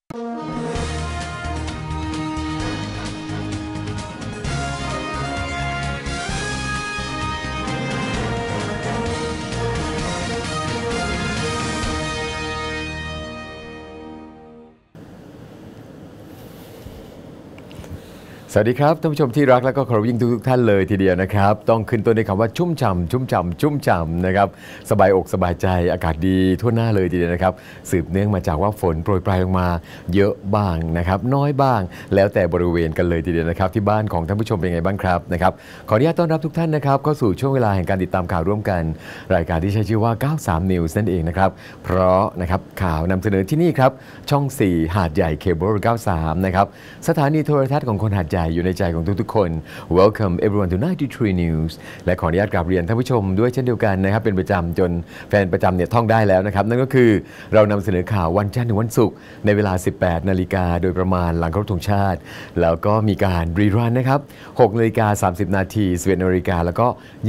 สวัสดีครับท่านผู้ชมที่รักและก็เคารพยิ่งทุกท่านเลยทีเดียวนะครับต้องขึ้นต้นด้วยคำว่าชุ่มฉ่ำชุ่มฉ่ำชุ่มฉ่ำนะครับสบายอกสบายใจอากาศดีทั่วหน้าเลยทีเดียวนะครับสืบเนื่องมาจากว่าฝนโปรยปลายลงมาเยอะบ้างนะครับน้อยบ้างแล้วแต่บริเวณกันเลยทีเดียวนะครับที่บ้านของท่านผู้ชมเป็นไงบ้างครับนะครับขออนุญาตต้อนรับทุกท่านนะครับเข้าสู่ช่วงเวลาแห่งการติดตามข่าวร่วมกันรายการที่ใช้ชื่อว่า93 News นั่นเองนะครับเพราะนะครับข่าวนำเสนอที่นี่ครับช่อง4หาดใหญ่เคเบิล93นะครับสถานีโทรทัศน์ของคนหาดใหญ่อยู่ในใจของทุกคน Welcome everyone to 93 News และขออนุญาตกราบเรียนท่านผู้ชมด้วยเช่นเดียวกันนะครับเป็นประจำจนแฟนประจำเนี่ยท่องได้แล้วนะครับนั่นก็คือเรานำเสนอข่าววันจันทร์ถึงวันศุกร์ในเวลา 18 นาฬิกาโดยประมาณหลังเคารพธงชาติแล้วก็มีการรีรันนะครับ 6 นาฬิกา 30 นาที 11 นาฬิกาแล้วก็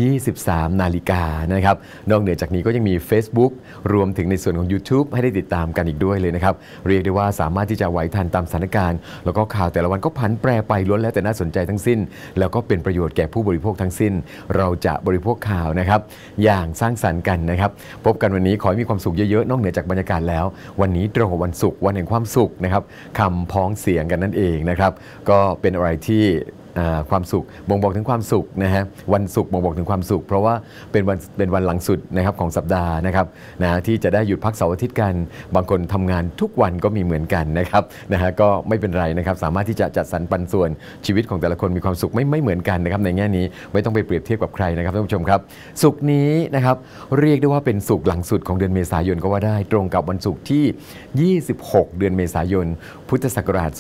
23 นาฬิกานะครับนอกเหนือจากนี้ก็ยังมี Facebook รวมถึงในส่วนของ YouTube ให้ได้ติดตามกันอีกด้วยเลยนะครับเรียกได้ว่าสามารถที่จะไหวทันตามสถานการณ์แล้วก็ข่าวแต่ละวันก็ผันแปรไปล้วนแล้วแต่น่าสนใจทั้งสิ้นแล้วก็เป็นประโยชน์แก่ผู้บริโภคทั้งสิ้นเราจะบริโภคข่าวนะครับอย่างสร้างสรรค์กันนะครับพบกันวันนี้ขอให้มีความสุขเยอะๆนอกเหนือจากบรรยากาศแล้ววันนี้ตรงกับวันศุกร์วันแห่งความสุขนะครับคำพ้องเสียงกันนั่นเองนะครับก็เป็นอะไรที่ความสุขบ่งบอกถึงความสุขนะฮะวันศุกร์บ่งบอกถึงความสุขเพราะว่าเป็นวันหลังสุดนะครับของสัปดาห์นะครับที่จะได้หยุดพักเสาร์อาทิตย์กันบางคนทำงานทุกวันก็มีเหมือนกันนะครับก็ไม่เป็นไรนะครับสามารถที่จะจัดสรรปันส่วนชีวิตของแต่ละคนมีความสุขไม่เหมือนกันนะครับในแง่นี้ไม่ต้องไปเปรียบเทียบกับใครนะครับท่านผู้ชมครับศุกร์นี้นะครับเรียกได้ว่าเป็นศุกร์หลังสุดของเดือนเมษายนก็ว่าได้ตรงกับวันศุกร์ที่26 เดือนเมษายนพุทธศักราช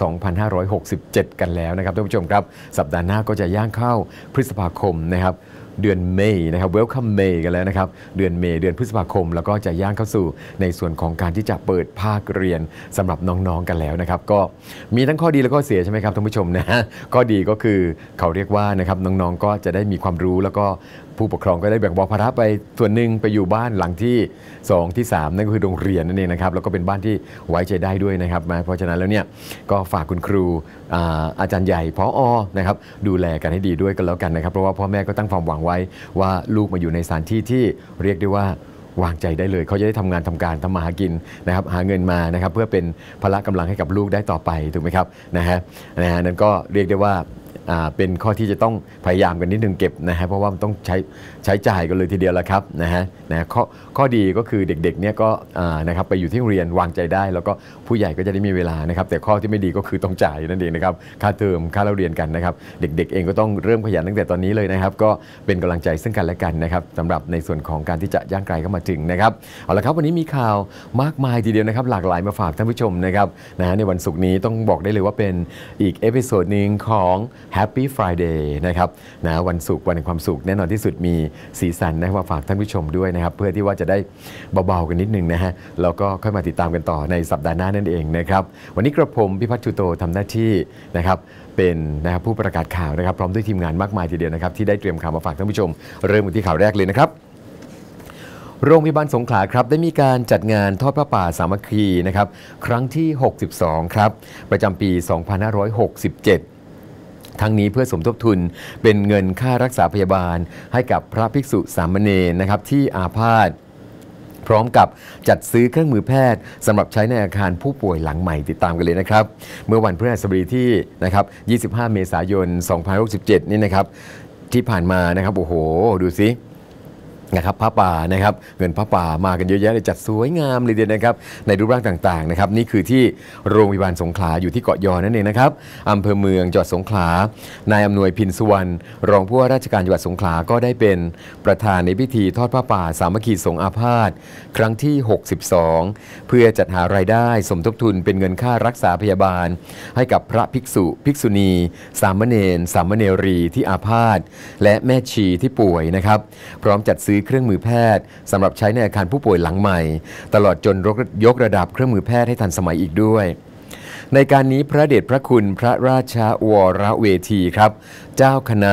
2567 กันแล้วนะครับท่านผู้ชมครับสัปดาห์หน้าก็จะย่างเข้าพฤษภาคมนะครับเดือนเมษนะครับ Welcome May กันแล้วนะครับเดือนเมษเดือนพฤษภาคมแล้วก็จะย่างเข้าสู่ในส่วนของการที่จะเปิดภาคเรียนสำหรับน้องๆกันแล้วนะครับก็มีทั้งข้อดีและข้อเสียใช่ไหมครับท่านผู้ชมนะฮะข้อดีก็คือเขาเรียกว่านะครับน้องๆก็จะได้มีความรู้แล้วก็ผู้ปกครองก็ได้แบ่งเบาภาระไปส่วนหนึ่งไปอยู่บ้านหลังที่2ที่3นั่นก็คือโรงเรียนนั่นเองนะครับแล้วก็เป็นบ้านที่ไว้ใจได้ด้วยนะครับเพราะฉะนั้นแล้วเนี่ยก็ฝากคุณครูอาจารย์ใหญ่ผอ.นะครับดูแลกันให้ดีด้วยกันแล้วกันนะครับเพราะว่าพ่อแม่ก็ตั้งความหวังไว้ว่าลูกมาอยู่ในสถานที่ที่เรียกได้ว่าวางใจได้เลยเขาจะได้ทำงานทำการทำมาหากินนะครับหาเงินมานะครับเพื่อเป็นพละกำลังให้กับลูกได้ต่อไปถูกไหมครับนะฮะนั่นก็เรียกได้ว่าเป็นข้อที่จะต้องพยายามกันนิดนึงเก็บนะฮะเพราะว่ามันต้องใช้จ่ายกันเลยทีเดียวละครับนะฮะข้อดีก็คือเด็กๆเนี่ยก็นะครับไปอยู่ที่โรงเรียนวางใจได้แล้วก็ผู้ใหญ่ก็จะได้มีเวลานะครับแต่ข้อที่ไม่ดีก็คือต้องจ่ายนั่นเองนะครับค่าเทอมค่าเรียนกันนะครับเด็กๆเองก็ต้องเริ่มขยันตั้งแต่ตอนนี้เลยนะครับก็เป็นกำลังใจซึ่งกันและกันนะครับสำหรับในส่วนของการที่จะย่างไกลเข้ามาถึงนะครับเอาละครับวันนี้มีข่าวมากมายทีเดียวนะครับหลากหลายมาฝากท่านผู้ชมนะครับในวันศุกร์นี้ต้องบอกได้เลยว่าเป็นอีกเอพิโซดนึงของ Happy Friday นะครับวันศุกร์วันแห่งความสุขแน่นอนที่สุดมีสีสันนะครับมาฝากท่านผู้ชมด้วยนะครับเพื่อที่ว่าจะได้เบาๆกันนิดนึงนะฮะแล้วก็ค่อยมาติดตามกันต่อในสัปดาห์หน้านั่นเองนะครับวันนี้กระผมพิพัฒน์ชูโตทำหน้าที่นะครับเป็นนะครับผู้ประกาศข่าวนะครับพร้อมด้วยทีมงานมากมายทีเดียวนะครับที่ได้เตรียมข่าวมาฝากท่านผู้ชมเริ่มกันที่ข่าวแรกเลยนะครับโรงพยาบาลสงขลาครับได้มีการจัดงานทอดพระป่าสามัคคีนะครับครั้งที่62ครับประจำปี 2567ทั้งนี้เพื่อสมทบทุนเป็นเงินค่ารักษาพยาบาลให้กับพระภิกษุสามเณรนะครับที่อาพาธพร้อมกับจัดซื้อเครื่องมือแพทย์สำหรับใช้ในอาคารผู้ป่วยหลังใหม่ติดตามกันเลยนะครับเมื่อวันพฤหัสบดีที่นะครับ25 เมษายน 2567นี่นะครับที่ผ่านมานะครับโอ้โหดูสินะครับพระป่านะครับเงินพระป่ามากันเยอะแยะเลยจัดสวยงามเลยเดียวนะครับในรูปร่างต่างๆนะครับนี่คือที่โรงพยาบาลสงขลาอยู่ที่เกาะยอนั่นเองนะครับอำเภอเมืองจังหวัดสงขลานายอำนวยพินสุวรรณรองผู้ว่าราชการจังหวัดสงขลาก็ได้เป็นประธานในพิธีทอดพระป่าสามัคคีสงฆ์อาพาธครั้งที่62เพื่อจัดหารายได้สมทบทุนเป็นเงินค่ารักษาพยาบาลให้กับพระภิกษุภิกษุณีสามเณรสามเณรีที่อาพาธและแม่ชีที่ป่วยนะครับพร้อมจัดซื้อเครื่องมือแพทย์สำหรับใช้ในอาคารผู้ป่วยหลังใหม่ตลอดจนยกระดับเครื่องมือแพทย์ให้ทันสมัยอีกด้วยในการนี้พระเดชพระคุณพระราชวรเวทีครับเจ้าคณะ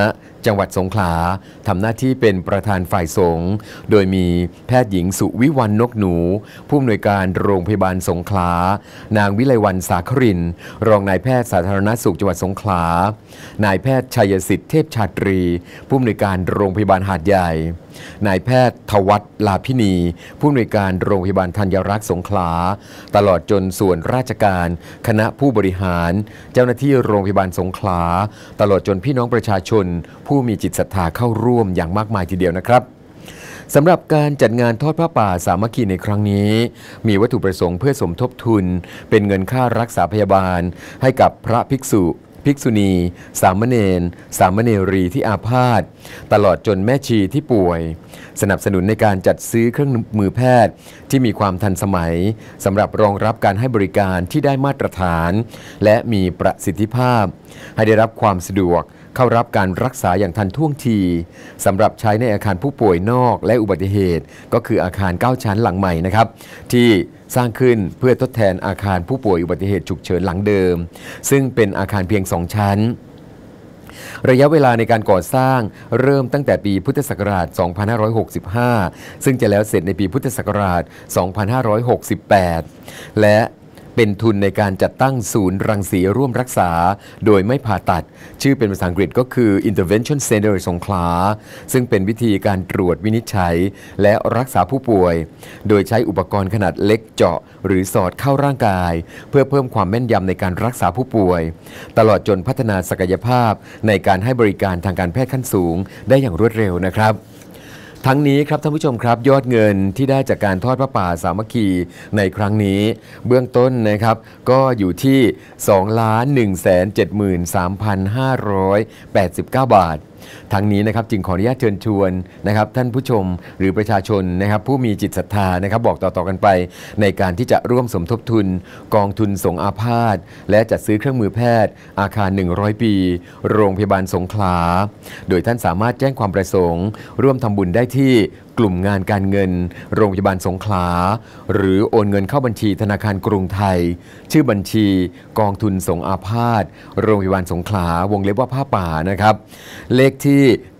จังหวัดสงขลาทำหน้าที่เป็นประธานฝ่ายสงฆ์โดยมีแพทย์หญิงสุวิวรรณนกหนูผู้อำนวยการโรงพยาบาลสงขลานางวิไลวรรณสาครินทร์รองนายแพทย์สาธารณสุขจังหวัดสงขลานายแพทย์ชัยสิทธิ์เทพชาตรีผู้อำนวยการโรงพยาบาลหาดใหญ่นายแพทย์ทวัฒน์ลาพินีผู้อำนวยการโรงพยาบาลธัญรักษ์สงขลาตลอดจนส่วนราชการคณะผู้บริหารเจ้าหน้าที่โรงพยาบาลสงขลาตลอดจนพี่น้องประชาชนผู้มีจิตศรัทธาเข้าร่วมอย่างมากมายทีเดียวนะครับสำหรับการจัดงานทอดผ้าป่าสามัคคีในครั้งนี้มีวัตถุประสงค์เพื่อสมทบทุนเป็นเงินค่ารักษาพยาบาลให้กับพระภิกษุภิกษุณีสามเณรสามเณรีที่อาพาธตลอดจนแม่ชีที่ป่วยสนับสนุนในการจัดซื้อเครื่องมือแพทย์ที่มีความทันสมัยสำหรับรองรับการให้บริการที่ได้มาตรฐานและมีประสิทธิภาพให้ได้รับความสะดวกเข้ารับการรักษาอย่างทันท่วงทีสำหรับใช้ในอาคารผู้ป่วยนอกและอุบัติเหตุก็คืออาคาร9ชั้นหลังใหม่นะครับที่สร้างขึ้นเพื่อทดแทนอาคารผู้ป่วยอุบัติเหตุฉุกเฉินหลังเดิมซึ่งเป็นอาคารเพียง2ชั้นระยะเวลาในการก่อสร้างเริ่มตั้งแต่ปีพุทธศักราช 2565 ซึ่งจะแล้วเสร็จในปีพุทธศักราช 2568 และเป็นทุนในการจัดตั้งศูนย์รังสีร่วมรักษาโดยไม่ผ่าตัดชื่อเป็นภาษาอังกฤษก็คือ Intervention Center สงขลาซึ่งเป็นวิธีการตรวจวินิจฉัยและรักษาผู้ป่วยโดยใช้อุปกรณ์ขนาดเล็กเจาะหรือสอดเข้าร่างกายเพื่อเพิ่มความแม่นยำในการรักษาผู้ป่วยตลอดจนพัฒนาศักยภาพในการให้บริการทางการแพทย์ขั้นสูงได้อย่างรวดเร็วนะครับทั้งนี้ครับท่านผู้ชมครับยอดเงินที่ได้จากการทอดพระป่าสามัคคีในครั้งนี้เบื้องต้นนะครับก็อยู่ที่ 2,173,589 บาททั้งนี้นะครับจึงขออนุญาตเชิญชวนนะครับท่านผู้ชมหรือประชาชนนะครับผู้มีจิตศรัทธานะครับบอกต่อๆกันไปในการที่จะร่วมสมทบทุนกองทุนสงฆ์อาพาธและจัดซื้อเครื่องมือแพทย์อาคาร100 ปีโรงพยาบาลสงขลาโดยท่านสามารถแจ้งความประสงค์ร่วมทำบุญได้ที่กลุ่มงานการเงินโรงพยาบาลสงขลาหรือโอนเงินเข้าบัญชีธนาคารกรุงไทยชื่อบัญชีกองทุนสงฆ์อาพาธโรงพยาบาลสงขลาวงเล็บว่าผ้าป่านะครับเลขที่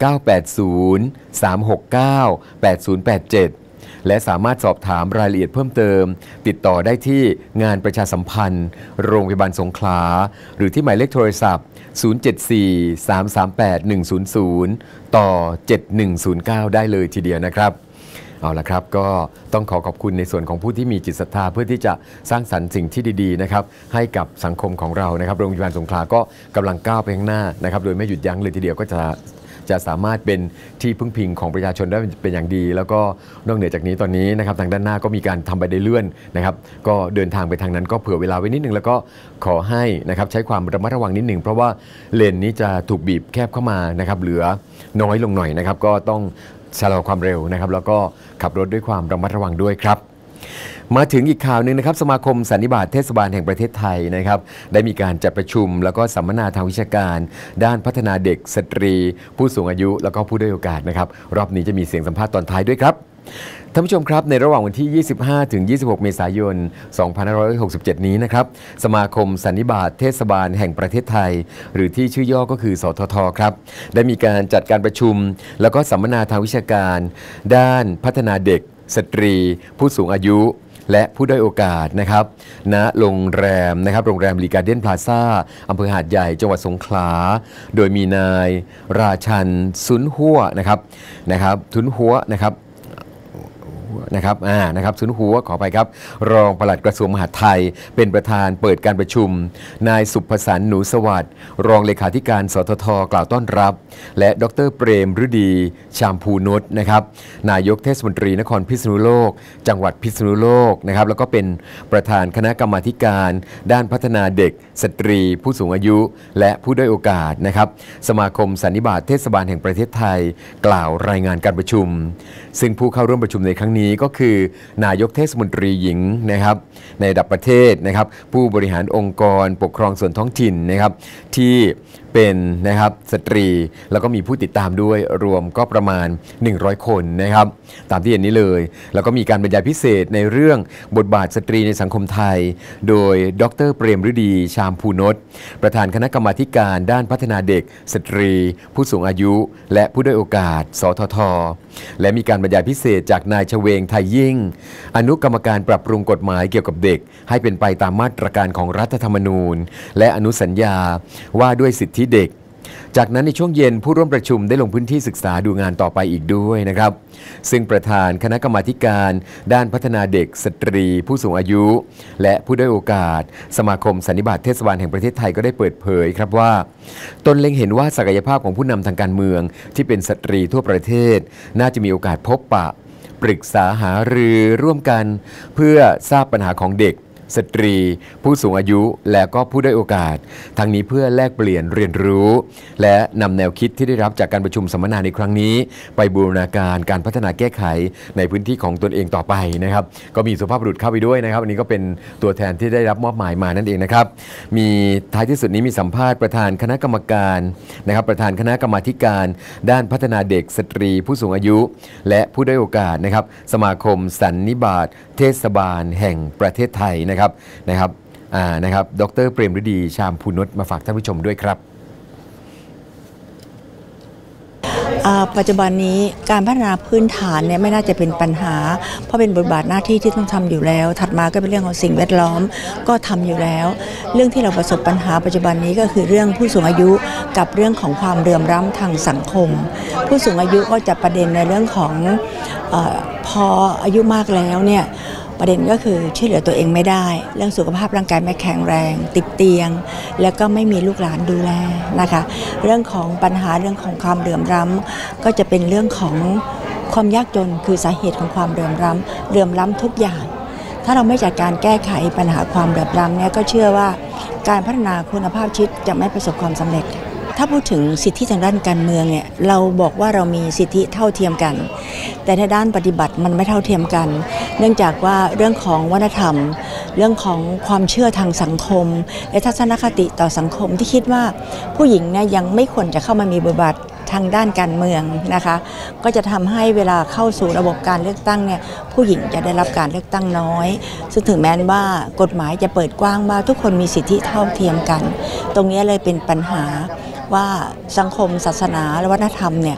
980-369-8087 และสามารถสอบถามรายละเอียดเพิ่มเติมติดต่อได้ที่งานประชาสัมพันธ์โรงพยาบาลสงขลาหรือที่หมายเลขโทรศัพท์074-338-100 ต่อ 7109 ได้เลยทีเดียวนะครับเอาละครับก็ต้องขอบคุณในส่วนของผู้ที่มีจิตศรัทธาเพื่อที่จะสร้างสรรค์สิ่งที่ดีๆนะครับให้กับสังคมของเรานะครับโรงพยาบาลสงขลาก็กำลังก้าวไปข้างหน้านะครับโดยไม่หยุดยั้งเลยทีเดียวก็จะสามารถเป็นที่พึ่งพิงของประชาชนได้เป็นอย่างดีแล้วก็นอกเหนือจากนี้ตอนนี้นะครับทางด้านหน้าก็มีการทำบันไดเลื่อนนะครับก็เดินทางไปทางนั้นก็เผื่อเวลาไว้นิดนึงแล้วก็ขอให้นะครับใช้ความระมัดระวังนิดนึงเพราะว่าเลนนี้จะถูกบีบแคบเข้ามานะครับเหลือน้อยลงหน่อยนะครับก็ต้องชะลอความเร็วนะครับแล้วก็ขับรถด้วยความระมัดระวังด้วยครับมาถึงอีกข่าวหนึ่งนะครับสมาคมสันนิบาตเทศบาลแห่งประเทศไทยนะครับได้มีการจัดประชุมแล้วก็สัมมนาทางวิชาการด้านพัฒนาเด็กสตรีผู้สูงอายุแล้วก็ผู้ด้อยโอกาสนะครับรอบนี้จะมีเสียงสัมภาษณ์ตอนท้ายด้วยครับท่านผู้ชมครับในระหว่างวันที่ 25 ถึง 26 เมษายน 2567 นี้นะครับสมาคมสันนิบาตเทศบาลแห่งประเทศไทยหรือที่ชื่อย่อก็คือสททครับได้มีการจัดการประชุมแล้วก็สัมมนาทางวิชาการด้านพัฒนาเด็กสตรีผู้สูงอายุและผู้ด้อยโอกาสนะครับณโรงแรมนะครับโรงแรมลีการ์เด้นพลาซ่าอำเภอหาดใหญ่จังหวัดสงขลาโดยมีนายราชันซุนหัวนะครับทุนหัวนะครับซุนหัวขอไปครับรองปลัดกระทรวงมหาดไทยเป็นประธานเปิดการประชุมนายสุภสันต์หนูสวัสดิ์รองเลขาธิการสททกล่าวต้อนรับและดร.เปรมฤดีชามพูนุชนะครับนายกเทศมนตรีนครพิษณุโลกจังหวัดพิษณุโลกนะครับแล้วก็เป็นประธานคณะกรรมาธิการด้านพัฒนาเด็กสตรีผู้สูงอายุและผู้ด้อยโอกาสนะครับสมาคมสันนิบาตเทศบาลแห่งประเทศไทยกล่าวรายงานการประชุมซึ่งผู้เข้าร่วมประชุมในครั้งนี้ก็คือนายกเทศมนตรีหญิงนะครับในระดับประเทศนะครับผู้บริหารองค์กรปกครองส่วนท้องถิ่นนะครับที่เป็นนะครับสตรีแล้วก็มีผู้ติดตามด้วยรวมก็ประมาณ100คนนะครับตามที่เห็นนี้เลยแล้วก็มีการบรรยายพิเศษในเรื่องบทบาทสตรีในสังคมไทยโดยดร.เปรมฤดีชามภูนทประธานคณะกรรมาธิการด้านพัฒนาเด็กสตรีผู้สูงอายุและผู้ด้อยโอกาสสทท.และมีการบรรยายพิเศษจากนายชเวงไทยยิ่งอนุกรรมการปรับปรุงกฎหมายเกี่ยวกับเด็กให้เป็นไปตามมาตรการของรัฐธรรมนูญและอนุสัญญาว่าด้วยสิทธิเด็กจากนั้นในช่วงเย็นผู้ร่วมประชุมได้ลงพื้นที่ศึกษาดูงานต่อไปอีกด้วยนะครับซึ่งประธานคณะกรรมาธิการด้านพัฒนาเด็กสตรีผู้สูงอายุและผู้ด้อยโอกาสสมาคมสันนิบาตเทศบาลแห่งประเทศไทยก็ได้เปิดเผยครับว่าตนเล็งเห็นว่าศักยภาพของผู้นำทางการเมืองที่เป็นสตรีทั่วประเทศน่าจะมีโอกาสพบปะปรึกษาหารือร่วมกันเพื่อทราบปัญหาของเด็กสตรีผู้สูงอายุและก็ผู้ด้อยโอกาสทั้งนี้เพื่อแลกเปลี่ยนเรียนรู้และนำแนวคิดที่ได้รับจากการประชุมสัมมนาในครั้งนี้ไปบูรณาการการพัฒนาแก้ไขในพื้นที่ของตนเองต่อไปนะครับก็มีสุภาพบุรุษเข้าไปด้วยนะครับอันนี้ก็เป็นตัวแทนที่ได้รับมอบหมายมานั่นเองนะครับมีท้ายที่สุดนี้มีสัมภาษณ์ประธานคณะกรรมการนะครับประธานคณะกรรมาธิการด้านพัฒนาเด็กสตรีผู้สูงอายุและผู้ด้อยโอกาสนะครับสมาคมสันนิบาตเทศบาลแห่งประเทศไทยนะครับดร.เปรมฤดีชามภูนทมาฝากท่านผู้ชมด้วยครับปัจจุบันนี้การพัฒนาพื้นฐานเนี่ยไม่น่าจะเป็นปัญหาเพราะเป็นบทบาทหน้าที่ที่ต้องทำอยู่แล้วถัดมาก็เป็นเรื่องของสิ่งแวดล้อมก็ทำอยู่แล้วเรื่องที่เราประสบปัญหาปัจจุบันนี้ก็คือเรื่องผู้สูงอายุกับเรื่องของความเหลื่อมล้ำทางสังคมผู้สูงอายุก็จะประเด็นในเรื่องของพออายุมากแล้วเนี่ยประเด็นก็คือช่วยเหลือตัวเองไม่ได้เรื่องสุขภาพร่างกายไม่แข็งแรงติดเตียงแล้วก็ไม่มีลูกหลานดูแลนะคะเรื่องของปัญหาเรื่องของความเหลื่อมล้ำก็จะเป็นเรื่องของความยากจนคือสาเหตุของความเหลื่อมล้ำทุกอย่างถ้าเราไม่จัดการแก้ไขปัญหาความเหลื่อมล้ำเนี่ยก็เชื่อว่าการพัฒนาคุณภาพชีวิตจะไม่ประสบความสำเร็จถ้าพูดถึงสิทธิทางด้านการเมืองเนี่ยเราบอกว่าเรามีสิทธิเท่าเทียมกันแต่ในด้านปฏิบัติมันไม่เท่าเทียมกันเนื่องจากว่าเรื่องของวัฒนธรรมเรื่องของความเชื่อทางสังคมและทัศนคติต่อสังคมที่คิดว่าผู้หญิงเนี่ยยังไม่ควรจะเข้ามามีบทบาททางด้านการเมืองนะคะก็จะทำให้เวลาเข้าสู่ระบบการเลือกตั้งเนี่ยผู้หญิงจะได้รับการเลือกตั้งน้อยซึ่งถึงแม้ว่ากฎหมายจะเปิดกว้างว่าทุกคนมีสิทธิเท่าเทียมกันตรงนี้เลยเป็นปัญหาว่าสังคมศาสนาและวัฒนธรรมเนี่ย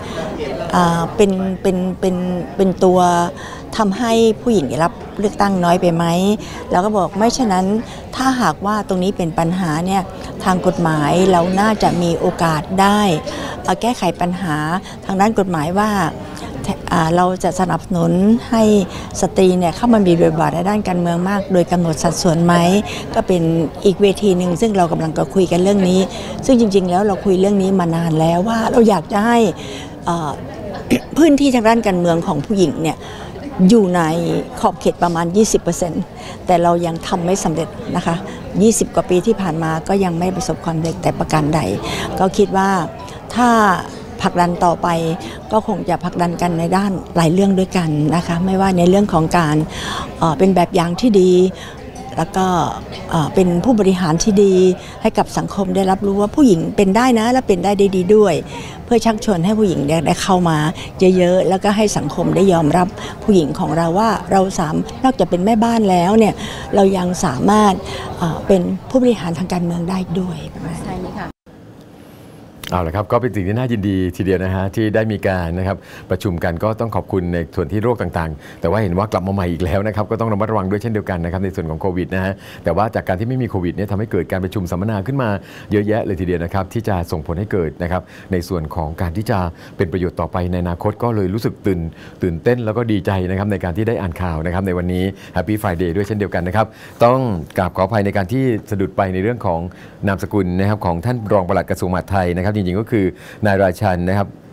เป็นตัวทำให้ผู้หญิงได้รับเลือกตั้งน้อยไปไหมเราก็บอกไม่ฉะนั้นถ้าหากว่าตรงนี้เป็นปัญหาเนี่ยทางกฎหมายเราน่าจะมีโอกาสได้แก้ไขปัญหาทางด้านกฎหมายว่าเราจะสนับสนุนให้สตรีเนี่ยเข้ามามีบทบาทในด้านการเมืองมากโดยกำหนดสัดส่วนไหมก็เป็นอีกเวทีหนึ่งซึ่งเรากำลังจะคุยกันเรื่องนี้ซึ่งจริงๆแล้วเราคุยเรื่องนี้มานานแล้วว่าเราอยากจะให้พื้นที่ทางด้านการเมืองของผู้หญิงเนี่ยอยู่ในขอบเขตประมาณ 20% แต่เรายังทำไม่สำเร็จนะคะ20 กว่าปีที่ผ่านมาก็ยังไม่ประสบความสำเร็จแต่ประการใดก็คิดว่าถ้าผลักดันต่อไปก็คงจะผลักดันกันในด้านหลายเรื่องด้วยกันนะคะไม่ว่าในเรื่องของการเป็นแบบอย่างที่ดีแล้วก็เป็นผู้บริหารที่ดีให้กับสังคมได้รับรู้ว่าผู้หญิงเป็นได้นะและเป็นได้ดีด้วยเพื่อชักชวนให้ผู้หญิงได้เข้ามาเยอะๆแล้วก็ให้สังคมได้ยอมรับผู้หญิงของเราว่าเรานอกจากเป็นแม่บ้านแล้วเนี่ยเรายังสามารถเป็นผู้บริหารทางการเมืองได้ด้วยใช่ไหมคะเอาละครับก็เป็นสิ่งที่น่ายินดีทีเดียวนะฮะที่ได้มีการนะครับประชุมกันก็ต้องขอบคุณในส่วนที่โรคต่างๆแต่ว่าเห็นว่ากลับมาใหม่อีกแล้วนะครับก็ต้องระมัดระวังด้วยเช่นเดียวกันนะครับในส่วนของโควิดนะฮะแต่ว่าจากการที่ไม่มีโควิดเนี่ยทำให้เกิดการประชุมสัมมนาขึ้นมาเยอะแยะเลยทีเดียวนะครับที่จะส่งผลให้เกิดนะครับในส่วนของการที่จะเป็นประโยชน์ต่อไปในอนาคตก็เลยรู้สึกตื่นเต้นแล้วก็ดีใจนะครับในการที่ได้อ่านข่าวนะครับในวันนี้ Happy Friday ด้วยเช่นเดียวกันนะครับต้องกราบขออภัยในการที่สะดุดไปในเรื่องของนามสกุลนะครับของท่านรองปลัดกระทรวงมหาดไทยนะครับจริงๆก็คือนายราชันนะครับ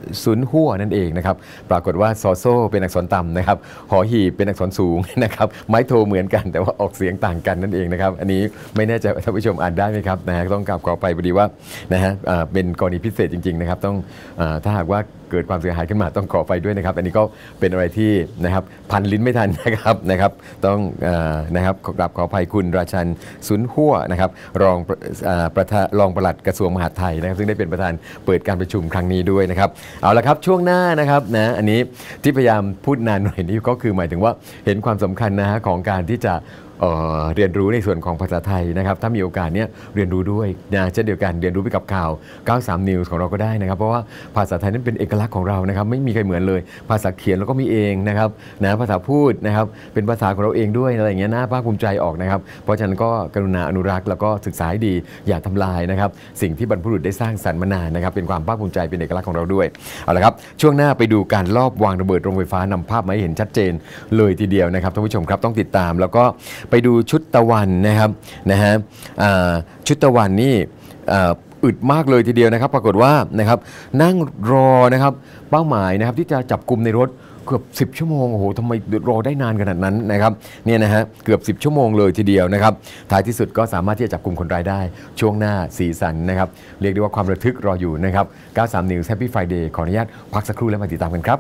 ซุนฮั่วนั่นเองนะครับปรากฏว่าซอโซ่เป็นอักษรต่ำนะครับหอหีบเป็นอักษรสูงนะครับไม้โทเหมือนกันแต่ว่าออกเสียงต่างกันนั่นเองนะครับอันนี้ไม่แน่ใจท่านผู้ชมอ่านได้ไหมครับนะฮะต้องกราบขอไปพอดีว่านะฮะเป็นกรณีพิเศษจริงๆนะครับต้องถ้าหากว่าเกิดความเสียหายขึ้นมาต้องขอไปด้วยนะครับอันนี้ก็เป็นอะไรที่นะครับพันลิ้นไม่ทันนะครับต้องนะครับกราบขออภัยคุณราชันซุนฮั่วนะครับรองปลัดกระทรวงมหาดไทยนะครับซึ่งได้เป็นประธานเปิดการประชุมครั้งนี้ด้วยนะครับเอาละครับช่วงหน้านะครับนะอันนี้ที่พยายามพูดนานหน่อยนี่ก็คือหมายถึงว่าเห็นความสำคัญนะฮะของการที่จะเรียนรู้ในส่วนของภาษาไทยนะครับถ้ามีโอกาสเนี้ยเรียนรู้ด้วยนะเช่นเดียวกันเรียนรู้ไปกับข่าว93 News ของเราก็ได้นะครับเพราะว่าภาษาไทยนั้นเป็นเอกลักษณ์ของเรานะครับไม่มีใครเหมือนเลยภาษาเขียนเราก็มีเองนะครับนะภาษาพูดนะครับเป็นภาษาของเราเองด้วยอะไรอย่างเงี้ยน่าภาคภูมิใจออกนะครับเพราะฉะนั้นก็กรุณาอนุรักษ์แล้วก็ศึกษาให้ดีอย่าทำลายนะครับสิ่งที่บรรพบุรุษได้สร้างสรรค์มานานนะครับเป็นความภาคภูมิใจเป็นเอกลักษณ์ของเราด้วยเอาละครับช่วงหน้าไปดูการลอบวางระเบิดโรงไฟฟ้านำภาพมาให้เห็นชัดเจนเลยทีเดียวนะครับท่านผู้ชมครับต้องติดตามแล้วก็ไปดูชุดตะวันนะครับชุดตะวันนี่อึดมากเลยทีเดียวนะครับปรากฏว่านะครับนั่งรอนะครับเป้าหมายนะครับที่จะจับกลุ่มในรถเกือบ10 ชั่วโมงโอ้โหทำไมรอได้นานขนาดนั้นนะครับเนี่ยนะฮะเกือบ10 ชั่วโมงเลยทีเดียวนะครับท้ายที่สุดก็สามารถที่จะจับกลุ่มคนร้ายได้ช่วงหน้าสีสันนะครับเรียกได้ว่าความระทึกรออยู่นะครับ93 News Happy Friday ขออนุญาตพักสักครู่แล้วมาติดตามกันครับ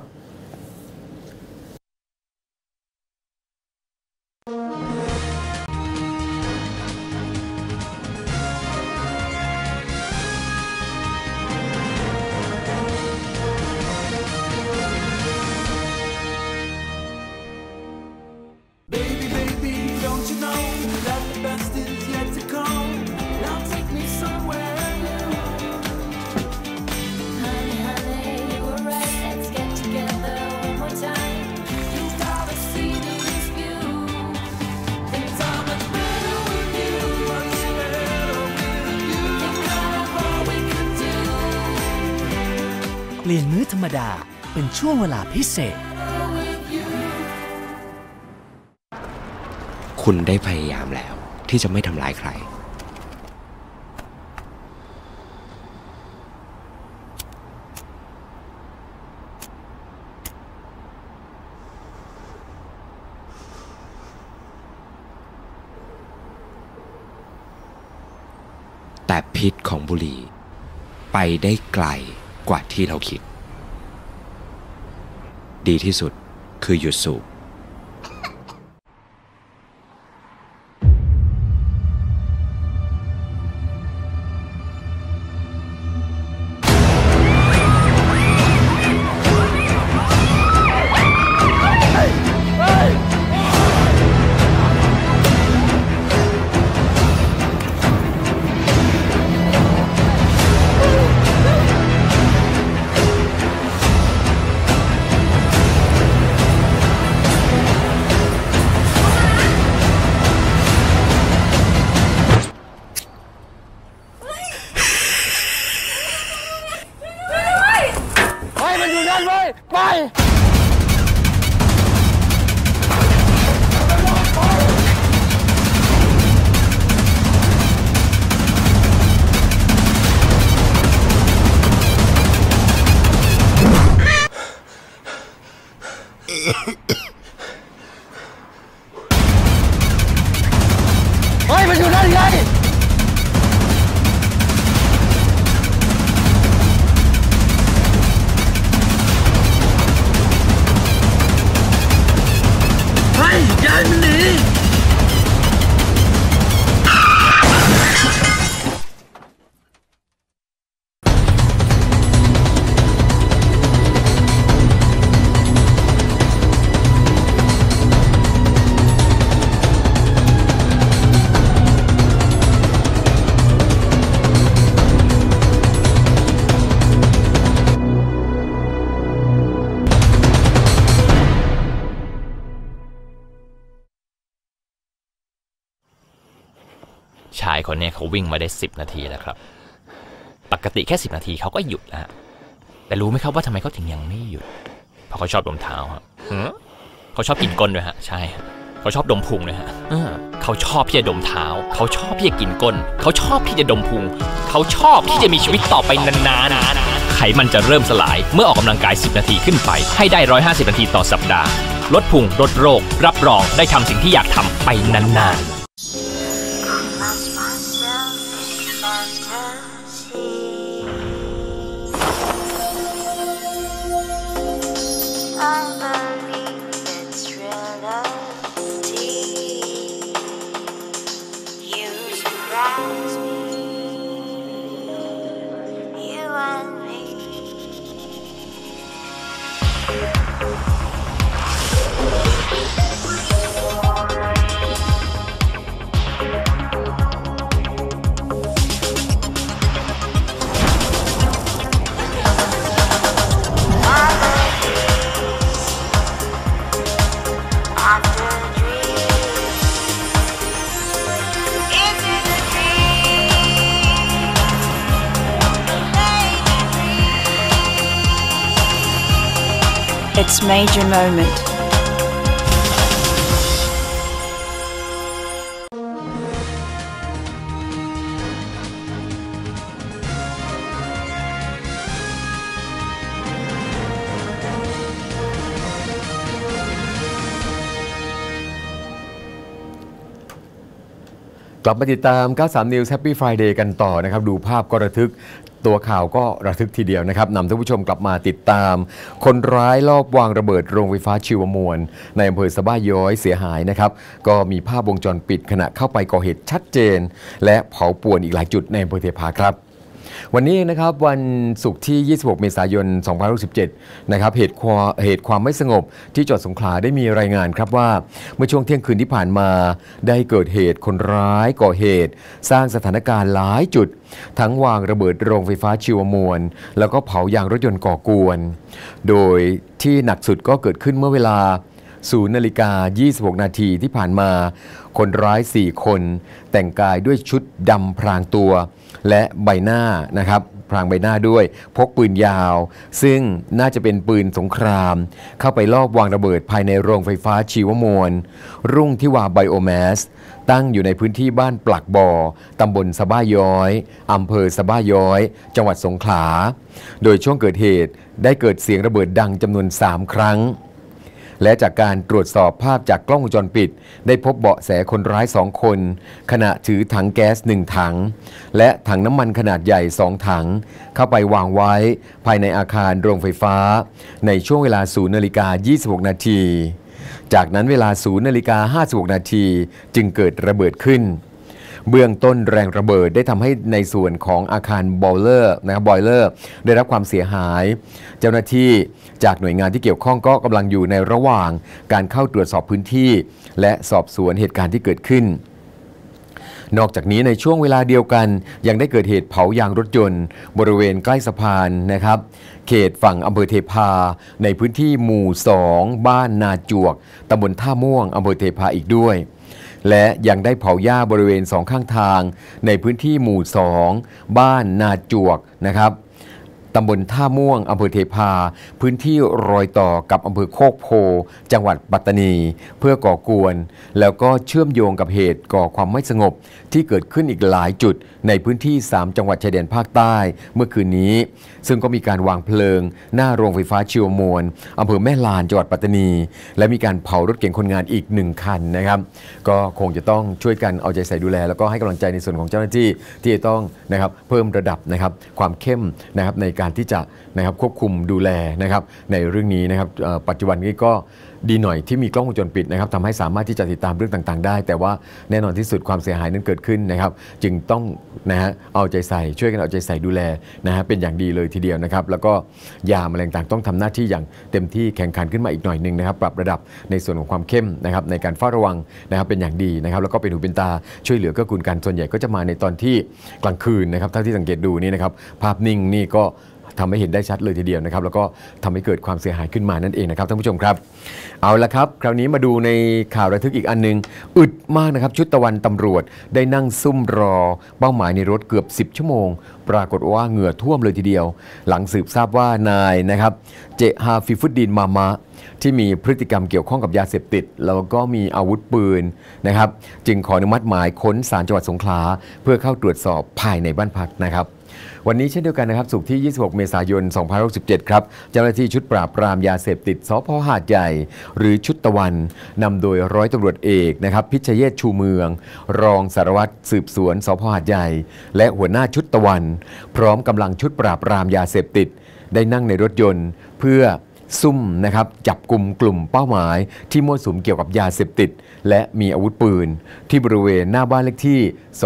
เปลี่ยนมื้อธรรมดาเป็นช่วงเวลาพิเศษคุณได้พยายามแล้วที่จะไม่ทำร้ายใครแต่พิษของบุหรี่ไปได้ไกลกว่าที่เราคิดดีที่สุดคือหยุดสูบไปมันอยู่นั่นไงย้ายมันหนีชายคนนี้เขาวิ่งมาได้10 นาทีแล้วครับปกติแค่10 นาทีเขาก็หยุดแล้วแต่รู้ไหมครับว่าทำไมเขาถึงยังไม่หยุดเพราะเขาชอบดมเท้าครับเขาชอบกินก้นด้วยฮะใช่เขาชอบดมพุงด้วยฮะเขาชอบที่จะดมเท้าเขาชอบที่จะกินก้นเขาชอบที่จะดมพุงเขาชอบที่จะมีชีวิตต่อไปนานๆไขมันจะเริ่มสลายเมื่อออกกำลังกาย 10 นาทีขึ้นไปให้ได้ 150 นาทีต่อสัปดาห์ลดพุงลดโรครับรองได้ทำสิ่งที่อยากทำไปนานๆ It's major moment. กลับมาติดตาม 93 News Happy Friday กันต่อนะครับดูภาพก็ระทึกตัวข่าวก็ระทึกทีเดียวนะครับนำท่านผู้ชมกลับมาติดตามคนร้ายลอบวางระเบิดโรงไฟฟ้าชีวมวลในอำเภอสะบ้าย้อยเสียหายนะครับก็มีภาพวงจรปิดขณะเข้าไปก่อเหตุชัดเจนและเผาป่วนอีกหลายจุดในอำเภอเทพาครับวันนี้นะครับวันศุกร์ที่ 26 เมษายน 2567 นะครับเหตุความไม่สงบที่จังหวัดสงขลาได้มีรายงานครับว่าเมื่อช่วงเที่ยงคืนที่ผ่านมาได้เกิดเหตุคนร้ายก่อเหตุสร้างสถานการณ์หลายจุดทั้งวางระเบิดโรงไฟฟ้าชีวมวลแล้วก็เผายางรถยนต์ก่อกวนโดยที่หนักสุดก็เกิดขึ้นเมื่อเวลา 0:26 นาทีที่ผ่านมาคนร้าย 4 คนแต่งกายด้วยชุดดำพรางตัวและใบหน้านะครับพรางใบหน้าด้วยพกปืนยาวซึ่งน่าจะเป็นปืนสงครามเข้าไปลอบวางระเบิดภายในโรงไฟฟ้าชีวมวลรุ่งทิวาไบโอแมสตั้งอยู่ในพื้นที่บ้านปลักบ่อตำบลสะบ้าย้อยอำเภอสะบ้าย้อยจังหวัดสงขลาโดยช่วงเกิดเหตุได้เกิดเสียงระเบิดดังจำนวน 3 ครั้งและจากการตรวจสอบภาพจากกล้องวงจรปิดได้พบเบาะแสคนร้าย 2 คนขณะถือถังแก๊ส 1 ถังและถังน้ำมันขนาดใหญ่ 2 ถังเข้าไปวางไว้ภายในอาคารโรงไฟฟ้าในช่วงเวลา 0:26 นาทีจากนั้นเวลา 0:56 นาทีจึงเกิดระเบิดขึ้นเบื้องต้นแรงระเบิดได้ทำให้ในส่วนของอาคารบอยเลอร์นะครับบอยเลอร์ได้รับความเสียหายเจ้าหน้าที่จากหน่วยงานที่เกี่ยวข้องก็กำลังอยู่ในระหว่างการเข้าตรวจสอบพื้นที่และสอบสวนเหตุการณ์ที่เกิดขึ้นนอกจากนี้ในช่วงเวลาเดียวกันยังได้เกิดเหตุเผายางรถยนต์บริเวณใกล้สะพานนะครับเขตฝั่งอำเภอเทพาในพื้นที่หมู่ 2 บ้านนาจวกตำบลท่าม่วงอำเภอเทพาอีกด้วยและยังได้เผาหญ้าบริเวณ2 ข้างทางในพื้นที่หมู่ 2 บ้านนาจวกนะครับตำบลท่าม่วงอำเภอเทพาพื้นที่รอยต่อกับอำเภอโคกโพจังหวัดปัตตานีเพื่อก่อกวนแล้วก็เชื่อมโยงกับเหตุก่อความไม่สงบที่เกิดขึ้นอีกหลายจุดในพื้นที่3 จังหวัดชายแดนภาคใต้เมื่อคืนนี้ซึ่งก็มีการวางเพลิงหน้าโรงไฟฟ้าชีวมวลอำเภอแม่ลานจังหวัดปัตตานีและมีการเผารถเก๋งคนงานอีก1 คันนะครับก็คงจะต้องช่วยกันเอาใจใส่ดูแลแล้วก็ให้กำลังใจในส่วนของเจ้าหน้าที่ที่จะต้องนะครับเพิ่มระดับนะครับความเข้มนะครับในการที่จะนะครับควบคุมดูแลนะครับในเรื่องนี้นะครับปัจจุบันนี้ก็ดีหน่อยที่มีกล้องวงจรปิดนะครับทำให้สามารถที่จะติดตามเรื่องต่างๆได้แต่ว่าแน่นอนที่สุดความเสียหายนั้นเกิดขึ้นนะครับจึงต้องนะฮะเอาใจใส่ช่วยกันเอาใจใส่ดูแลนะฮะเป็นอย่างดีเลยทีเดียวนะครับแล้วก็ยาแมลงต่างต้องทำหน้าที่อย่างเต็มที่แข่งขันขึ้นมาอีกหน่อยนึงนะครับปรับระดับในส่วนของความเข้มนะครับในการเฝ้าระวังนะครับเป็นอย่างดีนะครับแล้วก็เป็นหูเป็นตาช่วยเหลือเกื้อกูลกันส่วนใหญ่ก็จะมาในตอนที่กลางคืนนะครับเท่าที่สังเกตดูนี่นะครับภาพนิ่งนี่ก็ทำให้เห็นได้ชัดเลยทีเดียวนะครับแล้วก็ทำให้เกิดความเสียหายขึ้นมานั่นเองนะครับท่านผู้ชมครับเอาละครับคราวนี้มาดูในข่าวระทึกอีกอันนึงอึดมากนะครับชุดตะวันตำรวจได้นั่งซุ่มรอเป้าหมายในรถเกือบ10ชั่วโมงปรากฏว่าเหงื่อท่วมเลยทีเดียวหลังสืบทราบว่านายนะครับเจฮาฟิฟุดดินมามะที่มีพฤติกรรมเกี่ยวข้องกับยาเสพติดแล้วก็มีอาวุธปืนนะครับจึงขออนุมัติหมายค้นศาลจังหวัดสงขลาเพื่อเข้าตรวจสอบภายในบ้านพักนะครับวันนี้เช่นเดียวกันนะครับศุกร์ที่ 26 เมษายน 2567 ครับเจ้าหน้าที่ชุดปราบปรามยาเสพติดสภ.หาดใหญ่หรือชุดตะวันนำโดยร้อยตำรวจเอกนะครับพิชเยศชูเมืองรองสารวัตรสืบสวนสภ.หาดใหญ่และหัวหน้าชุดตะวันพร้อมกำลังชุดปราบปรามยาเสพติดได้นั่งในรถยนต์เพื่อซุ่มนะครับจับกลุ่มเป้าหมายที่มั่วสุมเกี่ยวกับยาเสพติดและมีอาวุธปืนที่บริเวณหน้าบ้านเลขที่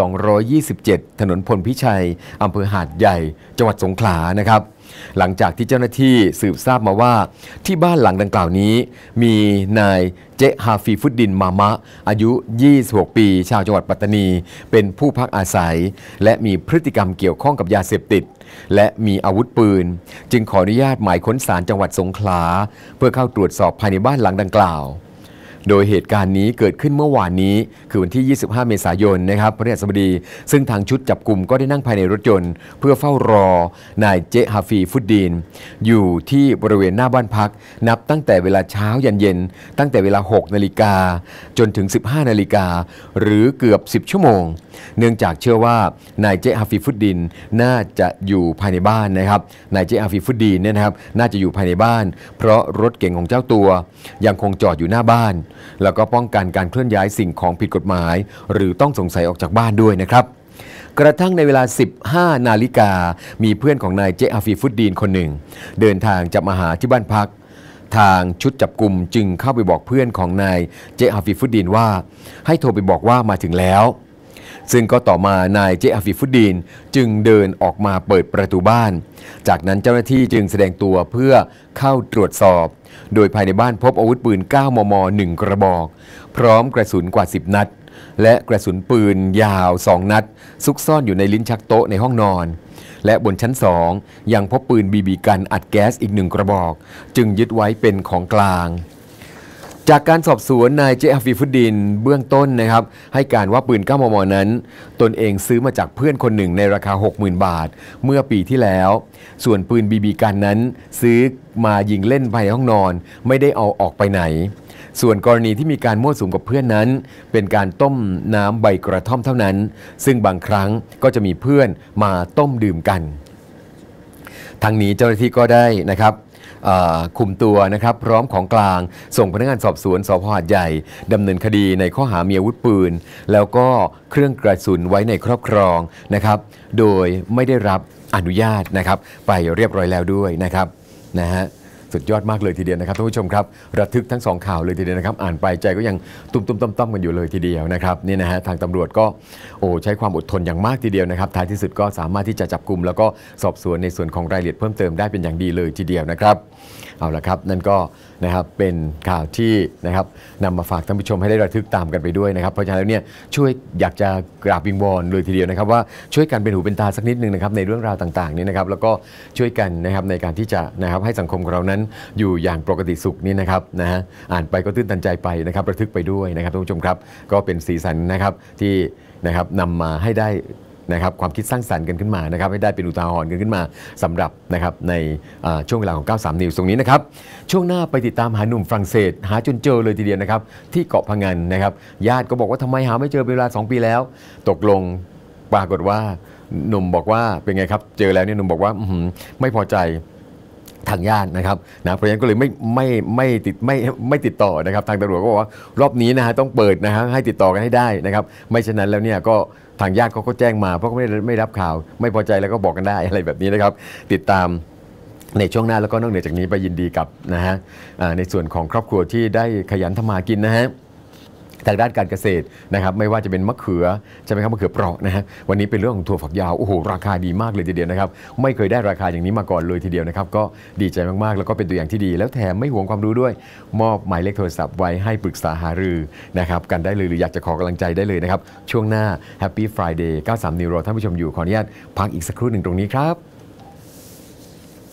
227 ถนนพลพิชัยอำเภอหาดใหญ่จังหวัดสงขลานะครับหลังจากที่เจ้าหน้าที่สืบทราบมาว่าที่บ้านหลังดังกล่าวนี้มีนายเจฮาฟีฟุดดินมามะอายุ 26 ปีชาวจังหวัดปัตตานีเป็นผู้พักอาศัยและมีพฤติกรรมเกี่ยวข้องกับยาเสพติดและมีอาวุธปืนจึงขออนุญาตหมายค้นศาลจังหวัดสงขลาเพื่อเข้าตรวจสอบภายในบ้านหลังดังกล่าวโดยเหตุการณ์นี้เกิดขึ้นเมื่อวานนี้คือวันที่ 25 เมษายนนะครับพฤหัสบดีซึ่งทางชุดจับกลุ่มก็ได้นั่งภายในรถยนต์เพื่อเฝ้ารอนายเจฮาฟีฟุดดีนอยู่ที่บริเวณหน้าบ้านพักนับตั้งแต่เวลาเช้ายันเย็นตั้งแต่เวลา 6 นาฬิกาจนถึง 15 นาฬิกาหรือเกือบ 10 ชั่วโมงเนื่องจากเชื่อว่านายเจฮาฟีฟุดดินน่าจะอยู่ภายในบ้านนะครับนายเจฮาฟีฟุดดินเนี่ยนะครับน่าจะอยู่ภายในบ้านเพราะรถเก๋งของเจ้าตัวยังคงจอดอยู่หน้าบ้านแล้วก็ป้องกันการเคลื่อนย้ายสิ่งของผิดกฎหมายหรือต้องสงสัยออกจากบ้านด้วยนะครับกระทั่งในเวลา 15 นาฬิกามีเพื่อนของนายเจฮาฟีฟุดดินคนหนึ่งเดินทางจะมาหาที่บ้านพักทางชุดจับกุมจึงเข้าไปบอกเพื่อนของนายเจฮาฟีฟุดดินว่าให้โทรไปบอกว่ามาถึงแล้วซึ่งก็ต่อมานายเจฮาฟีฟุดดีนจึงเดินออกมาเปิดประตูบ้านจากนั้นเจ้าหน้าที่จึงแสดงตัวเพื่อเข้าตรวจสอบโดยภายในบ้านพบอาวุธปืน 9 มม. 1 กระบอกพร้อมกระสุนกว่า 10 นัดและกระสุนปืนยาว 2 นัดซุกซ่อนอยู่ในลิ้นชักโต๊ะในห้องนอนและบนชั้น 2ยังพบปืนบีบีกันอัดแก๊สอีก 1 กระบอกจึงยึดไว้เป็นของกลางจากการสอบสวนนายเจฮาฟีฟุดดินเบื้องต้นนะครับให้การว่าปืน 9 มม. นั้นตนเองซื้อมาจากเพื่อนคนหนึ่งในราคา 60,000 บาทเมื่อปีที่แล้วส่วนปืนบีบีกันนั้นซื้อมายิงเล่นภายในห้องนอนไม่ได้เอาออกไปไหนส่วนกรณีที่มีการมั่วสุมกับเพื่อนนั้นเป็นการต้มน้ำใบกระท่อมเท่านั้นซึ่งบางครั้งก็จะมีเพื่อนมาต้มดื่มกันทั้งนี้เจ้าหน้าที่ก็ได้นะครับคุมตัวนะครับพร้อมของกลางส่งพนักงานสอบสวนสภ.หาดใหญ่ดำเนินคดีในข้อหามีอาวุธปืนแล้วก็เครื่องกระสุนไว้ในครอบครองนะครับโดยไม่ได้รับอนุญาตนะครับไปเรียบร้อยแล้วด้วยนะครับนะฮะสุดยอดมากเลยทีเดียวนะครับท่านผู้ชมครับระทึกทั้ง2ข่าวเลยทีเดียวนะครับอ่านไปใจก็ยังตุ้มๆต้อมๆกันอยู่เลยทีเดียวนะครับนี่นะฮะทางตำรวจก็ใช้ความอดทนอย่างมากทีเดียวนะครับท้ายที่สุดก็สามารถที่จะจับกุมแล้วก็สอบสวนในส่วนของรายละเอียดเพิ่มเติมได้เป็นอย่างดีเลยทีเดียวนะครับเอาละครับนั่นก็นะครับเป็นข่าวที่นะครับนำมาฝากท่านผู้ชมให้ได้ระทึกตามกันไปด้วยนะครับเพราะฉะนั้นแล้วเนี่ยช่วยอยากจะกราบวิงวอนเลยทีเดียวนะครับว่าช่วยกันเป็นหูเป็นตาสักนิดนึงนะครับในเรื่องราวต่างๆนี้นะครับแล้วก็ช่วยกันนะครับในการที่จะนะครับให้สังคมของเรานั้นอยู่อย่างปกติสุขนี่นะครับนะฮะอ่านไปก็ตื้นตันใจไปนะครับระทึกไปด้วยนะครับท่านผู้ชมครับก็เป็นสีสันนะครับที่นะครับนำมาให้ได้นะครับความคิดสร้างสรรค์กันขึ้นมานะครับให้ได้เป็นอุทาหรณ์กันขึ้นมาสำหรับนะครับในช่วงเวลาของ93 News ตรงนี้นะครับช่วงหน้าไปติดตามหาหนุ่มฝรั่งเศสหาจนเจอเลยทีเดียวนะครับที่เกาะพะงันนะครับญาติก็บอกว่าทำไมหาไม่เจอเป็นเวลา2 ปีแล้วตกลงปรากฏว่าหนุ่มบอกว่าเป็นไงครับเจอแล้วเนี่ยหนุ่มบอกว่าไม่พอใจทางญาตินะครับนะเพราะฉะนั้นก็เลยไม่ติดต่อนะครับทางตำรวจก็บอกว่ารอบนี้นะฮะต้องเปิดนะฮะให้ติดต่อกันให้ได้นะครับไม่เช่นนั้นแล้วเนี่ยก็ทางญาติเขาก็แจ้งมาเพราะไม่รับข่าวไม่พอใจแล้วก็บอกกันได้อะไรแบบนี้นะครับติดตามในช่วงหน้าแล้วก็นอกเหนือจากนี้ไปยินดีกับนะฮะในส่วนของครอบครัวที่ได้ขยันทำมากินนะฮะทางด้านการเกษตรนะครับไม่ว่าจะเป็นมะเขือใช่ไหมครับมะเขือเปราะนะฮะวันนี้เป็นเรื่องของถั่วฝักยาวโอ้โหราคาดีมากเลยทีเดียวนะครับไม่เคยได้ราคาอย่างนี้มาก่อนเลยทีเดียวนะครับก็ดีใจมากๆแล้วก็เป็นตัวอย่างที่ดีแล้วแถมไม่หวงความรู้ด้วยมอบหมายเลขโทรศัพท์ไว้ให้ปรึกษาหารือนะครับกันได้เลยหรืออยากจะขอกำลังใจได้เลยนะครับช่วงหน้า Happy Friday 93 New ท่านผู้ชมอยู่ขออนุญาตพักอีกสักครู่หนึ่งตรงนี้ครับ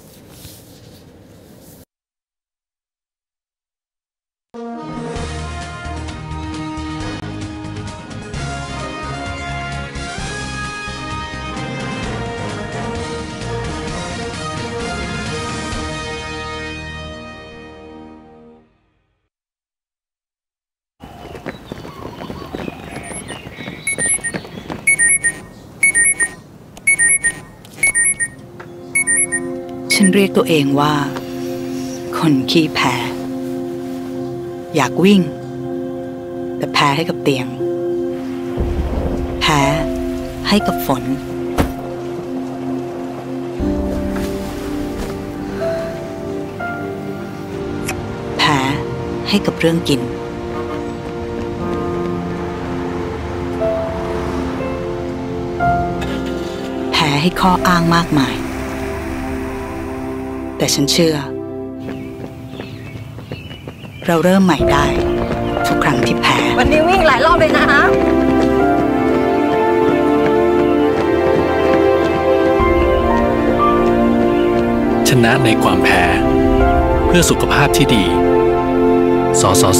นเรียกตัวเองว่าคนขี้แพ้อยากวิ่งแต่แพ้ให้กับเตียงแพ้ให้กับฝนแพ้ให้กับเรื่องกินแพ้ให้ข้ออ้างมากมายแต่ฉันเชื่อเราเริ่มใหม่ได้ทุกครั้งที่แพ้วันนี้วิ่งหลายรอบเลยนะชนะในความแพ้เพื่อสุขภาพที่ดีสสส.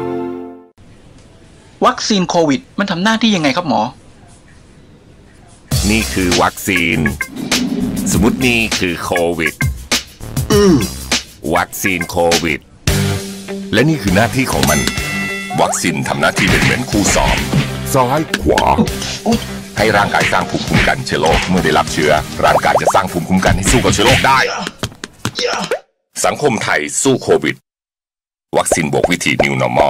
วัคซีนโควิดมันทำหน้าที่ยังไงครับหมอนี่คือวัคซีนสมมตินี่คือโควิดวัคซีนโควิดและนี่คือหน้าที่ของมันวัคซีนทำหน้าที่เป็นเหมือนคู่ซ้อมซ้ายขวาให้ร่างกายสร้างภูมิคุ้มกันเชื้อโรคเมื่อได้รับเชื้อร่างกายจะสร้างภูมิคุ้มกันให้สู้กับเชื้อโรคได้สังคมไทยสู้โควิดวัคซีนบวกวิธี New Normal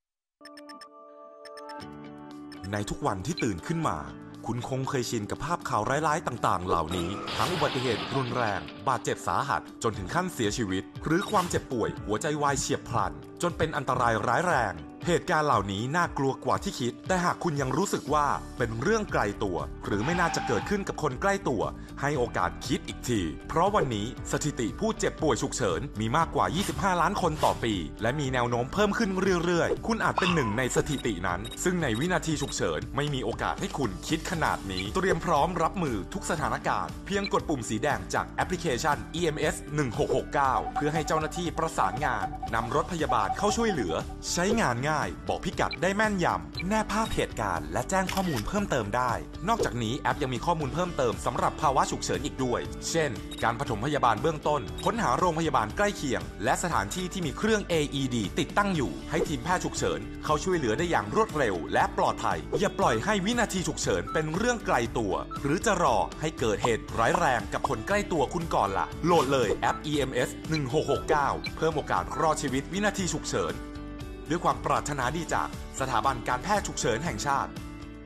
ในทุกวันที่ตื่นขึ้นมาคุณคงเคยชินกับภาพข่าวร้ายๆต่างๆเหล่านี้ทั้งอุบัติเหตุรุนแรงบาดเจ็บสาหัสจนถึงขั้นเสียชีวิตหรือความเจ็บป่วยหัวใจวายเฉียบพลันจนเป็นอันตรายร้ายแรงเหตุการณ์เหล่านี้น่ากลัวกว่าที่คิดแต่หากคุณยังรู้สึกว่าเป็นเรื่องไกลตัวหรือไม่น่าจะเกิดขึ้นกับคนใกล้ตัวให้โอกาสคิดอีกทีเพราะวันนี้สถิติผู้เจ็บป่วยฉุกเฉินมีมากกว่า25ล้านคนต่อปีและมีแนวโน้มเพิ่มขึ้นเรื่อยๆคุณอาจเป็นหนึ่งในสถิตินั้นซึ่งในวินาทีฉุกเฉินไม่มีโอกาสให้คุณคิดขนาดนี้เตรียมพร้อมรับมือทุกสถานการณ์เพียงกดปุ่มสีแดงจากแอปพลิเคชัน EMS 1669เพื่อให้เจ้าหน้าที่ประสานงานนำรถพยาบาลเข้าช่วยเหลือใช้งานง่ายบอกพิกัดได้แม่นยำแนบภาพเหตุการณ์และแจ้งข้อมูลเพิ่มเติมได้นอกจากนี้แอปยังมีข้อมูลเพิ่มเติมสำหรับภาวะฉุกเฉินอีกด้วยเช่นการปฐมพยาบาลเบื้องต้นค้นหาโรงพยาบาลใกล้เคียงและสถานที่ที่มีเครื่อง AED ติดตั้งอยู่ให้ทีมแพทย์ฉุกเฉินเข้าช่วยเหลือได้อย่างรวดเร็วและปลอดภัยอย่าปล่อยให้วินาทีฉุกเฉินเป็นเรื่องไกลตัวหรือจะรอให้เกิดเหตุร้ายแรงกับคนใกล้ตัวคุณก่อนล่ะโหลดเลยแอป EMS 1669เพิ่มโอกาสรอดชีวิตวินาทีฉุกเฉินด้วยความปรารถนาดีจากสถาบันการแพทย์ฉุกเฉินแห่งชาติ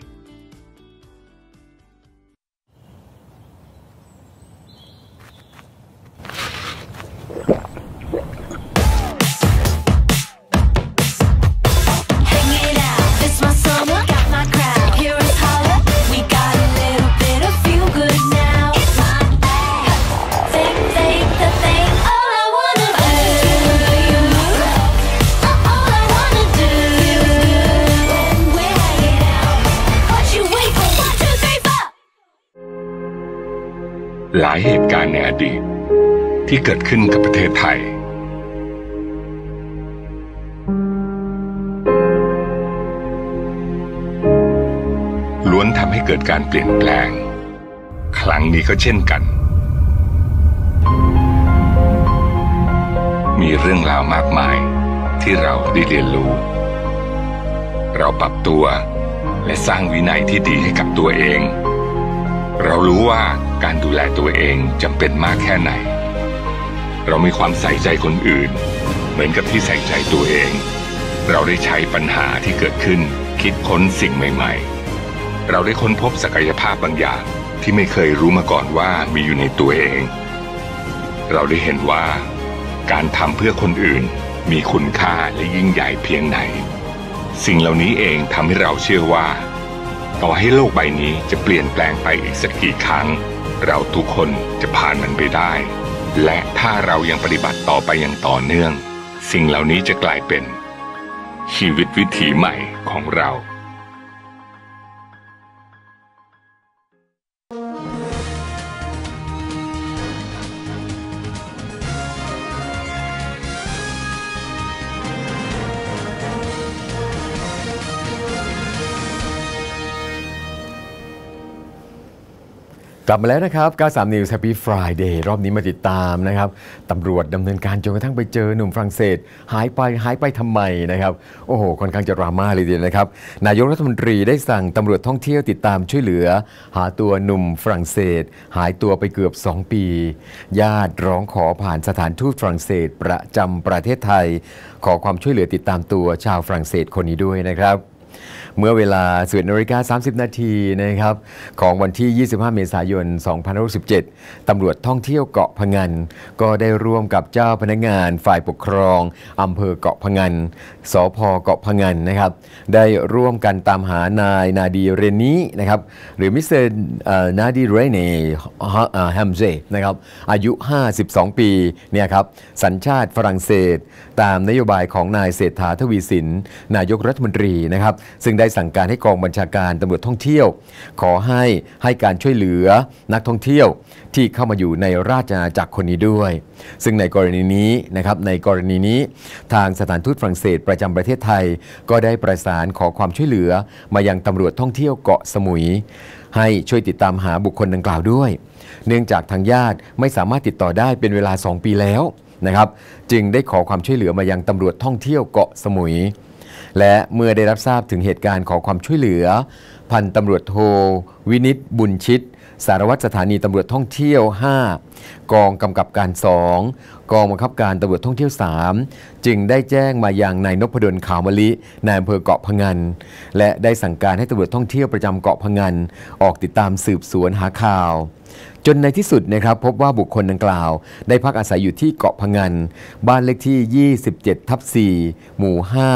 หลายเหตุการณ์ในอดีตที่เกิดขึ้นกับประเทศไทยล้วนทำให้เกิดการเปลี่ยนแปลงครั้งนี้ก็เช่นกันมีเรื่องราวมากมายที่เราได้เรียนรู้เราปรับตัวและสร้างวินัยที่ดีให้กับตัวเองเรารู้ว่าการดูแลตัวเองจำเป็นมากแค่ไหนเรามีความใส่ใจคนอื่นเหมือนกับที่ใส่ใจตัวเองเราได้ใช้ปัญหาที่เกิดขึ้นคิดค้นสิ่งใหม่ๆเราได้ค้นพบศักยภาพบางอย่างที่ไม่เคยรู้มาก่อนว่ามีอยู่ในตัวเองเราได้เห็นว่าการทำเพื่อคนอื่นมีคุณค่าและยิ่งใหญ่เพียงไหนสิ่งเหล่านี้เองทำให้เราเชื่อว่าต่อให้โลกใบนี้จะเปลี่ยนแปลงไปอีกสักกี่ครั้งเราทุกคนจะผ่านมันไปได้และถ้าเรายังปฏิบัติต่อไปอย่างต่อเนื่องสิ่งเหล่านี้จะกลายเป็นชีวิตวิถีใหม่ของเรากลับมาแล้วนะครับ93 News Happy Friday รอบนี้มาติดตามนะครับตำรวจดำเนินการจนกระทั่งไปเจอหนุ่มฝรั่งเศสหายไปทำไมนะครับโอ้โหค่อนข้างจะดราม่าเลยทีเดียวนะครับนายกรัฐมนตรีได้สั่งตำรวจท่องเที่ยวติดตามช่วยเหลือหาตัวหนุ่มฝรั่งเศสหายตัวไปเกือบ2 ปีญาติร้องขอผ่านสถานทูตฝรั่งเศสประจำประเทศไทยขอความช่วยเหลือติดตามตัวชาวฝรั่งเศสคนนี้ด้วยนะครับเมื่อเวลา 11:30 นาทีนะครับของวันที่ 25 เมษายน 2567 ตำรวจท่องเที่ยวเกาะพะงันก็ได้ร่วมกับเจ้าพนักงานฝ่ายปกครองอำเภอเกาะพะงันสภ.เกาะพะงันนะครับได้ร่วมกันตามหานายนาดีเรนีนะครับหรือมิสเตอร์นาดีเรเน่แฮมเซนะครับอายุ 52 ปีเนี่ยครับสัญชาติฝรั่งเศสตามนโยบายของนายเศรษฐาทวีสินนายกรัฐมนตรีนะครับซึ่งได้สั่งการให้กองบัญชาการตำรวจท่องเที่ยวขอให้การช่วยเหลือนักท่องเที่ยวที่เข้ามาอยู่ในราชอาณาจักรคนนี้ด้วยซึ่งในกรณีนี้นะครับทางสถานทูตฝรั่งเศสประจำประเทศไทยก็ได้ประสานขอความช่วยเหลือมายังตำรวจท่องเที่ยวเกาะสมุยให้ช่วยติดตามหาบุคคลดังกล่าวด้วยเนื่องจากทางญาติไม่สามารถติดต่อได้เป็นเวลา2 ปีแล้วนะครับจึงได้ขอความช่วยเหลือมายังตำรวจท่องเที่ยวเกาะสมุยและเมื่อได้รับทราบถึงเหตุการณ์ขอความช่วยเหลือพันตำรวจโทวินิตบุญชิตสารวัตรสถานีตำรวจท่องเที่ยว5กองกำกับการ2กองบังคับการตำรวจท่องเที่ยว3จึงได้แจ้งมายังนายนพดลขาวมะลินายอำเภอเกาะพะงันและได้สั่งการให้ตำรวจท่องเที่ยวประจำเกาะพะงันออกติดตามสืบสวนหาข่าวจนในที่สุดนะครับพบว่าบุคคลดังกล่าวได้พักอาศัยอยู่ที่เกาะพะงันบ้านเลขที่ 27/4 หมู่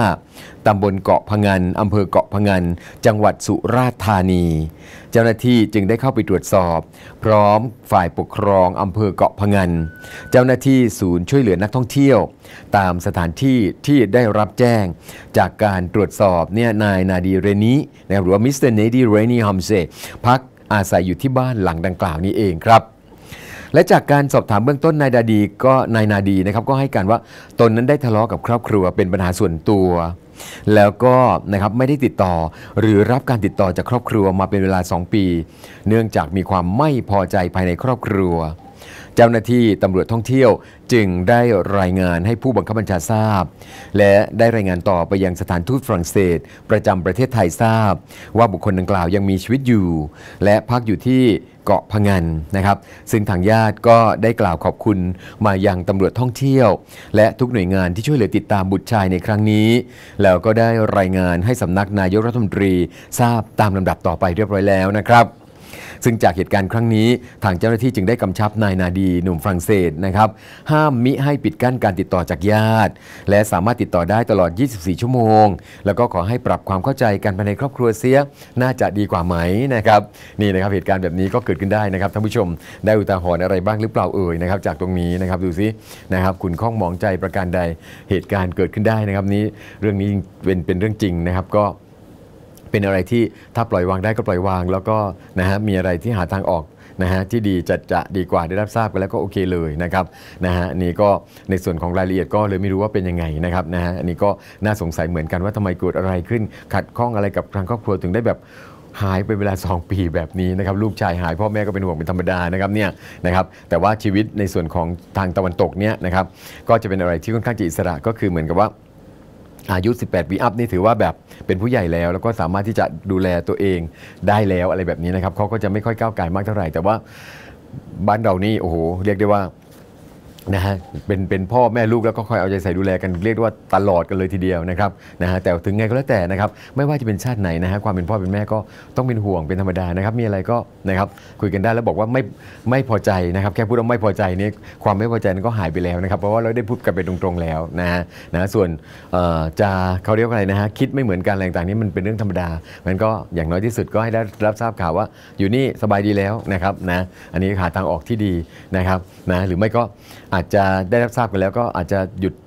5 ตำบลเกาะพะงันอำเภอเกาะพะงันจังหวัดสุราษฎร์ธานีเจ้าหน้าที่จึงได้เข้าไปตรวจสอบพร้อมฝ่ายปกครองอำเภอเกาะพะงันเจ้าหน้าที่ศูนย์ช่วยเหลือนักท่องเที่ยวตามสถานที่ที่ได้รับแจ้งจากการตรวจสอบเนี่ยนายนาดีเรนีหรือว่ามิสเตอร์เนดีเรนีฮัมเซพักอาศัยอยู่ที่บ้านหลังดังกล่าวนี้เองครับและจากการสอบถามเบื้องต้นนายนาดีนะครับก็ให้การว่าตนนั้นได้ทะเลาะกับครอบครัวเป็นปัญหาส่วนตัวแล้วก็นะครับไม่ได้ติดต่อหรือรับการติดต่อจากครอบครัวมาเป็นเวลา2 ปีเนื่องจากมีความไม่พอใจภายในครอบครัวเจ้าหน้าที่ตำรวจท่องเที่ยวจึงได้รายงานให้ผู้บังคับบัญชาทราบและได้รายงานต่อไปยังสถานทูตฝรั่งเศสประจำประเทศไทยทราบว่าบุคคลดังกล่าวยังมีชีวิตอยู่และพักอยู่ที่เกาะพะงันนะครับซึ่งทางญาติก็ได้กล่าวขอบคุณมายังตำรวจท่องเที่ยวและทุกหน่วยงานที่ช่วยเหลือติดตามบุตรชายในครั้งนี้แล้วก็ได้รายงานให้สำนักนายกรัฐมนตรีทราบตามลำดับต่อไปเรียบร้อยแล้วนะครับซึ่งจากเหตุการณ์ครั้งนี้ทางเจ้าหน้าที่จึงได้กำชับนายนาดีหนุ่มฝรั่งเศสนะครับห้ามมิให้ปิดกั้นการติดต่อจากญาติและสามารถติดต่อได้ตลอด24 ชั่วโมงแล้วก็ขอให้ปรับความเข้าใจกันภายในครอบครัวเสียน่าจะดีกว่าไหมนะครับนี่นะครับเหตุการณ์แบบนี้ก็เกิดขึ้นได้นะครับท่านผู้ชมได้อุทาหรณ์อะไรบ้างหรือเปล่านะครับจากตรงนี้นะครับดูซินะครับคุณข้องมองใจประการใดเหตุการณ์เกิดขึ้นได้นะครับนี้เรื่องนี้เป็นเรื่องจริงนะครับก็เป็นอะไรที่ถ้าปล่อยวางได้ก็ปล่อยวางแล้วก็นะฮะมีอะไรที่หาทางออกนะฮะที่ดีจะดีกว่าได้รับทราบกันแล้วก็โอเคเลยนะครับนะฮะนี่ก็ในส่วนของรายละเอียดก็เลยไม่รู้ว่าเป็นยังไงนะครับนะฮะอันนี้ก็น่าสงสัยเหมือนกันว่าทำไมเกิดอะไรขึ้นขัดข้องอะไรกับทางครอบครัวถึงได้แบบหายไปเวลา2 ปีแบบนี้นะครับลูกชายหายพ่อแม่ก็เป็นห่วงเป็นธรรมดานะครับเนี่ยนะครับแต่ว่าชีวิตในส่วนของทางตะวันตกเนี่ยนะครับก็จะเป็นอะไรที่ค่อนข้างจะอิสระก็คือเหมือนกับว่าอายุ18 ปีอัพนี่ถือว่าแบบเป็นผู้ใหญ่แล้วก็สามารถที่จะดูแลตัวเองได้แล้วอะไรแบบนี้นะครับเขาก็จะไม่ค่อยก้าวไก่มากเท่าไหร่แต่ว่าบ้านเรานี่โอ้โหเรียกได้ว่านะฮะเป็นพ่อแม่ลูกแล้วก็คอยเอาใจใส่ดูแลกันเรียกว่าตลอดกันเลยทีเดียวนะครับนะฮะแต่ถึงไงก็แล้วแต่นะครับไม่ว่าจะเป็นชาติไหนนะฮะความเป็นพ่อเป็นแม่ก็ต้องเป็นห่วงเป็นธรรมดานะครับมีอะไรก็นะครับคุยกันได้แล้วบอกว่าไม่พอใจนะครับแค่พูดว่าไม่พอใจนี่ความไม่พอใจนั้นก็หายไปแล้วนะครับเพราะว่าเราได้พูดกันไปตรงๆแล้วนะส่วนจะเขาเรียกอะไรนะฮะคิดไม่เหมือนกันอะไรต่างๆนี้มันเป็นเรื่องธรรมดามันก็อย่างน้อยที่สุดก็ให้ได้รับทราบข่าวว่าอยู่นี่สบายดีแล้วนะครับนะอันนี้หาทางออกที่ดีนะครับนะหรือไม่ก็อาจจะได้รับทราบกันแล้วก็อาจจะหยุด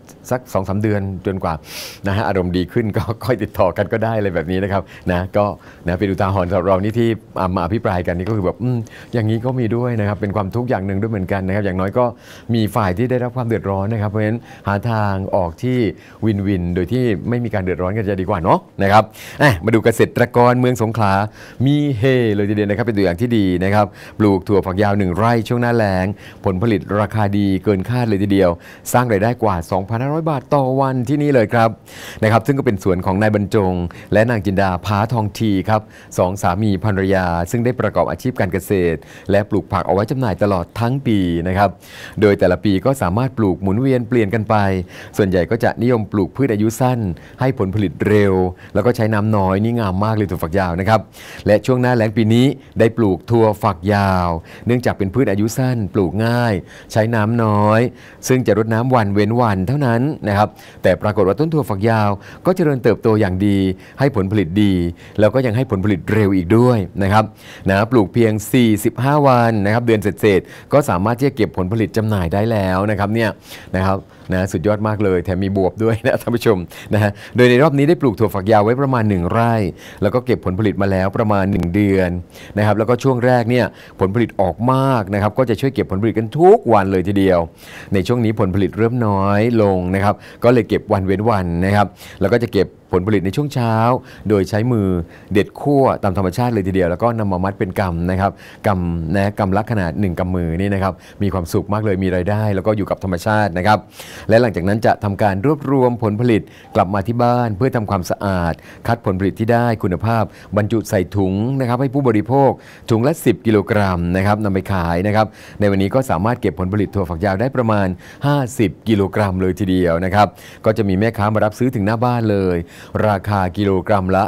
สัก 2-3 เดือนจนกว่านะฮะอารมณ์ดีขึ้นก็ค่อยติดต่อกันก็ได้เลยแบบนี้นะครับนะก็นะเป็นอุทาหรณ์สำหรับเรานี่ที่มาอภิปรายกันนี่ก็คือแบบอย่างนี้ก็มีด้วยนะครับเป็นความทุกข์อย่างหนึ่งด้วยเหมือนกันนะครับอย่างน้อยก็มีฝ่ายที่ได้รับความเดือดร้อนนะครับเพราะฉะนั้นหาทางออกที่วินวินโดยที่ไม่มีการเดือดร้อนกันจะดีกว่าเนาะนะครับมาดูเกษตรกรเมืองสงขลามีเฮเลยทีเดียวนะครับเป็นตัวอย่างที่ดีนะครับปลูกถั่วฝักยาว1 ไร่ช่วงหน้าแล้งผลผลิตราคาดีเกินคาดเลยทีเดียวสร้างรายได้กว่า 2,500 บาทต่อวันที่นี่เลยครับนะครับซึ่งก็เป็นสวนของนายบรรจงและนางจินดาพาทองทีครับ2 สามีภรรยาซึ่งได้ประกอบอาชีพการเกษตรและปลูกผักเอาไว้จำหน่ายตลอดทั้งปีนะครับโดยแต่ละปีก็สามารถปลูกหมุนเวียนเปลี่ยนกันไปส่วนใหญ่ก็จะนิยมปลูกพืชอายุสั้นให้ผลผลิตเร็วแล้วก็ใช้น้ำน้อยนี่งามมากเลยถั่วฝักยาวนะครับและช่วงหน้าแล้งปีนี้ได้ปลูกถั่วฝักยาวเนื่องจากเป็นพืชอายุสั้นปลูกง่ายใช้น้ำน้อยซึ่งจะรดน้ำวันเว้นวันเท่านั้นนะครับแต่ปรากฏว่าต้นถั่วฝักยาวก็เจริญเติบโตอย่างดีให้ผลผลิตดีแล้วก็ยังให้ผลผลิตเร็วอีกด้วยนะครับปลูกเพียง45 วันนะครับเดือนเศษๆก็สามารถที่จะเก็บผลผลิตจำหน่ายได้แล้วนะครับเนี่ยนะครับสุดยอดมากเลยแถมมีบวบด้วยนะท่านผู้ชมนะฮะโดยในรอบนี้ได้ปลูกถั่วฝักยาวไว้ประมาณ1 ไร่แล้วก็เก็บผลผลิตมาแล้วประมาณ1 เดือนนะครับแล้วก็ช่วงแรกเนี่ยผลผลิตออกมากนะครับก็จะช่วยเก็บผลผลิตกันทุกวันเลยทีเดียวในช่วงนี้ผลผลิตเริ่มน้อยลงนะครับก็เลยเก็บวันเว้นวันนะครับแล้วก็จะเก็บผลผลิตในช่วงเช้าโดยใช้มือเด็ดคั่วตามธรรมชาติเลยทีเดียวแล้วก็นำมามัดเป็นกำนะครับกำละขนาด1 กำมือนี่นะครับมีความสุขมากเลยมีรายได้แล้วก็อยู่กับธรรมชาตินะครับและหลังจากนั้นจะทำการรวบรวมผลผลิตกลับมาที่บ้านเพื่อทำความสะอาดคัดผลผลิตที่ได้คุณภาพบรรจุใส่ถุงนะครับให้ผู้บริโภคถุงละ10 กิโลกรัมนะครับนำไปขายนะครับในวันนี้ก็สามารถเก็บผลผลิตถั่วฝักยาวได้ประมาณ50 กิโลกรัมเลยทีเดียวนะครับก็จะมีแม่ค้ามารับซื้อถึงหน้าบ้านเลยราคากิโลกรัมละ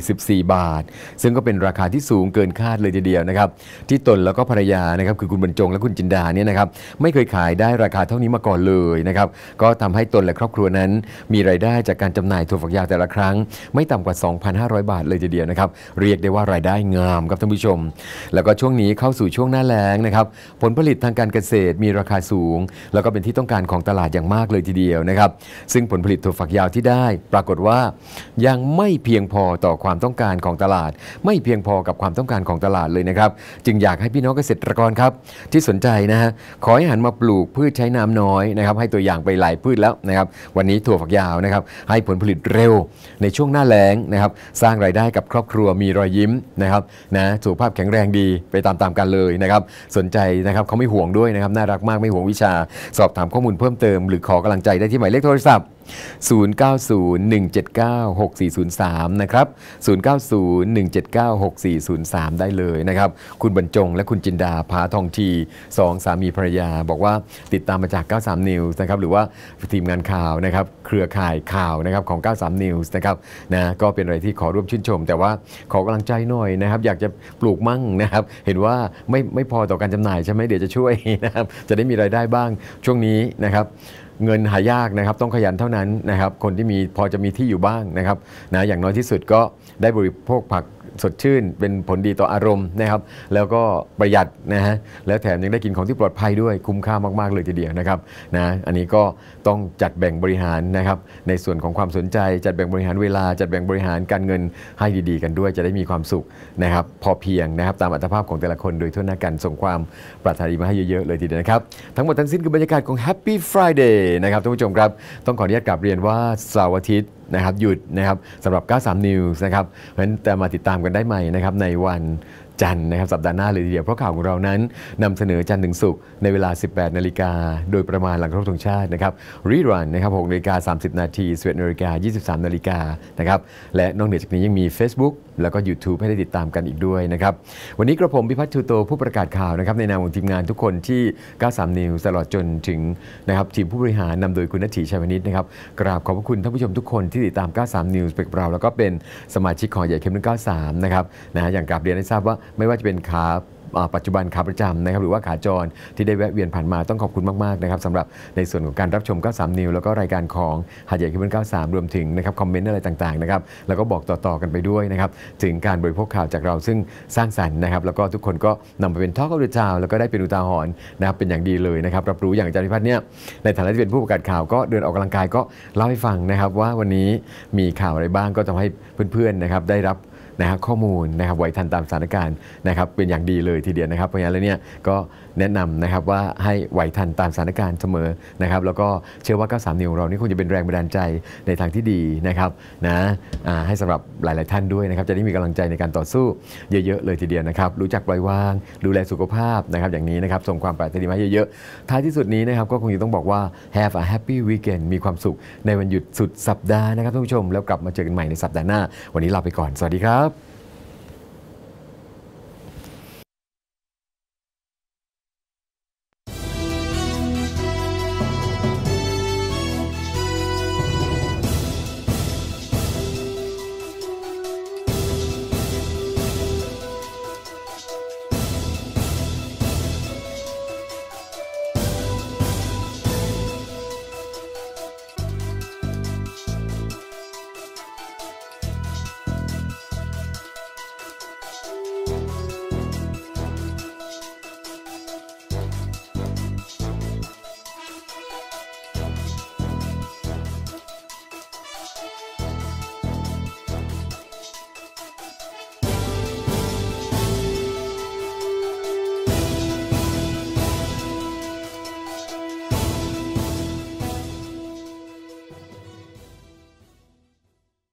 44 บาทซึ่งก็เป็นราคาที่สูงเกินคาดเลยทีเดียวนะครับที่ตนแล้วก็ภรรยานะครับคือคุณบรรจงและคุณจินดาเนี่ยนะครับไม่เคยขายได้ราคาเท่านี้มาก่อนเลยนะครับก็ทำให้ตนและครอบครัวนั้นมีรายได้จากการจำหน่ายถั่วฝักยาวแต่ละครั้งไม่ต่ำกว่า 2,500 บาทเลยทีเดียวนะครับเรียกได้ว่ารายได้งามครับท่านผู้ชมแล้วก็ช่วงนี้เข้าสู่ช่วงหน้าแล้งนะครับผลผลิตทางการเกษตรมีราคาสูงแล้วก็เป็นที่ต้องการของตลาดอย่างมากเลยทีเดียวนะครับซึ่งผลผลิตถั่วฝักยาวที่ได้ปรากฏว่ายังไม่เพียงพอต่อความต้องการของตลาดไม่เพียงพอกับความต้องการของตลาดเลยนะครับจึงอยากให้พี่น้องเกษตรกรครับที่สนใจนะฮะขอให้หันมาปลูกพืชใช้น้ำน้อยนะครับให้ตัวอย่างไปหลายพืชแล้วนะครับวันนี้ถั่วฝักยาวนะครับให้ผลผลิตเร็วในช่วงหน้าแล้งนะครับสร้างรายได้กับครอบครัวมีรอยยิ้มนะครับสุขภาพแข็งแรงดีไปตามๆกันเลยนะครับสนใจนะครับเขาไม่ห่วงด้วยนะครับน่ารักมากไม่ห่วงวิชาสอบถามข้อมูลเพิ่มเติมหรือขอกำลังใจได้ที่หมายเลขโทรศัพท์0901796403นะครับ0901796403ได้เลยนะครับคุณบรรจงและคุณจินดาพาทองที2 สามีภรรยาบอกว่าติดตามมาจาก93 News นะครับหรือว่าทีมงานข่าวนะครับเครือข่ายข่าวนะครับของ93 News นะครับก็เป็นอะไรที่ขอร่วมชื่นชมแต่ว่าขอกำลังใจหน่อยนะครับอยากจะปลูกมั่งนะครับเห็นว่าไม่พอต่อการจำหน่ายใช่ไหมเดี๋ยวจะช่วยนะครับจะได้มีรายได้บ้างช่วงนี้นะครับเงินหายากนะครับต้องขยันเท่านั้นนะครับคนที่มีพอจะมีที่อยู่บ้างนะครับอย่างน้อยที่สุดก็ได้บริโภคผักสดชื่นเป็นผลดีต่ออารมณ์นะครับแล้วก็ประหยัดนะฮะแล้วแถมยังได้กินของที่ปลอดภัยด้วยคุ้มค่ามากๆเลยทีเดียวนะครับอันนี้ก็ต้องจัดแบ่งบริหารนะครับในส่วนของความสนใจจัดแบ่งบริหารเวลาจัดแบ่งบริหารการเงินให้ดีๆกันด้วยจะได้มีความสุขนะครับพอเพียงนะครับตามอัตภาพของแต่ละคนโดยทั่วหน้ากันส่งความปรารถนาดีมาให้เยอะๆเลยทีเดียวนะครับทั้งหมดทั้งสิ้นคือบรรยากาศของ Happy Friday นะครับท่านผู้ชมครับต้องขออนุญาตกราบเรียนว่าเสาร์อาทิตย์นะครับหยุดนะครับสำหรับ93 News นะครับเพราะฉะนั้นแต่มาติดตามกันได้ใหม่นะครับในวันจันทร์นะครับสัปดาห์หน้าเลยทีเดียวเพราะข่าวของเรานั้นนำเสนอจันทร์ถึงศุกร์ในเวลา 18 นาฬิกาโดยประมาณหลังเคารพธงชาตินะครับรีรันนะครับ 6 นาฬิกา 30 นาที 11 นาฬิกา 23 นาฬิกานะครับและนอกเหนือจากนี้ยังมี Facebook แล้วก็ YouTube ให้ได้ติดตามกันอีกด้วยนะครับวันนี้กระผมพิพัฒน์ชูโตผู้ประกาศข่าวนะครับในนามของทีมงานทุกคนที่93 News ตลอดจนถึงนะครับทีมผู้บริหารนำโดยคุณณัฐฐีชัยวณิชนะครับกราบขอบพระคุณท่านผู้ชมทุกคนที่ติดตาม93 News ไปกับเราแล้วก็เป็นสมาชิกของใหญ่เข้ม93นะครับอย่างกราบเรียนให้ทราบว่าไม่ว่าจะเป็นขาปัจจุบันขาประจำนะครับหรือว่าขาจรที่ได้แวะเวียนผ่านมาต้องขอบคุณมากๆนะครับสำหรับในส่วนของการรับชม93 นิวแล้วก็รายการของหาดใหญ่เคเบิล93รวมถึงนะครับคอมเมนต์อะไรต่างๆนะครับแล้วก็บอกต่อๆกันไปด้วยนะครับถึงการบริโภคข่าวจากเราซึ่งสร้างสรรค์นะครับแล้วก็ทุกคนก็นำไปเป็นทอล์กออฟเดอะทาวน์แล้วก็ได้เป็นอุทาหรณ์นะครับเป็นอย่างดีเลยนะครับรับรู้อย่างอาจารย์พิพัฒน์เนี่ยในฐานะที่เป็นผู้ประกาศข่าวก็เดินออกกำลังกายก็เล่าให้ฟังนะครับว่าวันนี้มีข่าวอะไรบ้างก็ทำให้เพื่อนๆนะครับได้รับข้อมูลนะครับไวทันตามสถานการณ์นะครับเป็นอย่างดีเลยทีเดียวนะครับเพราะงั้นแล้วเนี่ยก็แนะนำนะครับว่าให้ไวทันตามสถานการณ์เสมอนะครับแล้วก็เชื่อว่า93 นิวเรานี่คงจะเป็นแรงบันดาลใจในทางที่ดีนะครับให้สำหรับหลายๆท่านด้วยนะครับจะได้มีกำลังใจในการต่อสู้เยอะๆเลยทีเดียวนะครับรู้จักปล่อยวางดูแลสุขภาพนะครับอย่างนี้นะครับส่งความปรารถนามาเยอะๆท้ายที่สุดนี้นะครับก็คงจะต้องบอกว่า have a happy weekend มีความสุขในวันหยุดสุดสัปดาห์นะครับท่านผู้ชมแล้วกลับมาเจอกันใหม่ในสัปดาห์หน้าวันนี้ลาไปก่อนสวัสดีครับ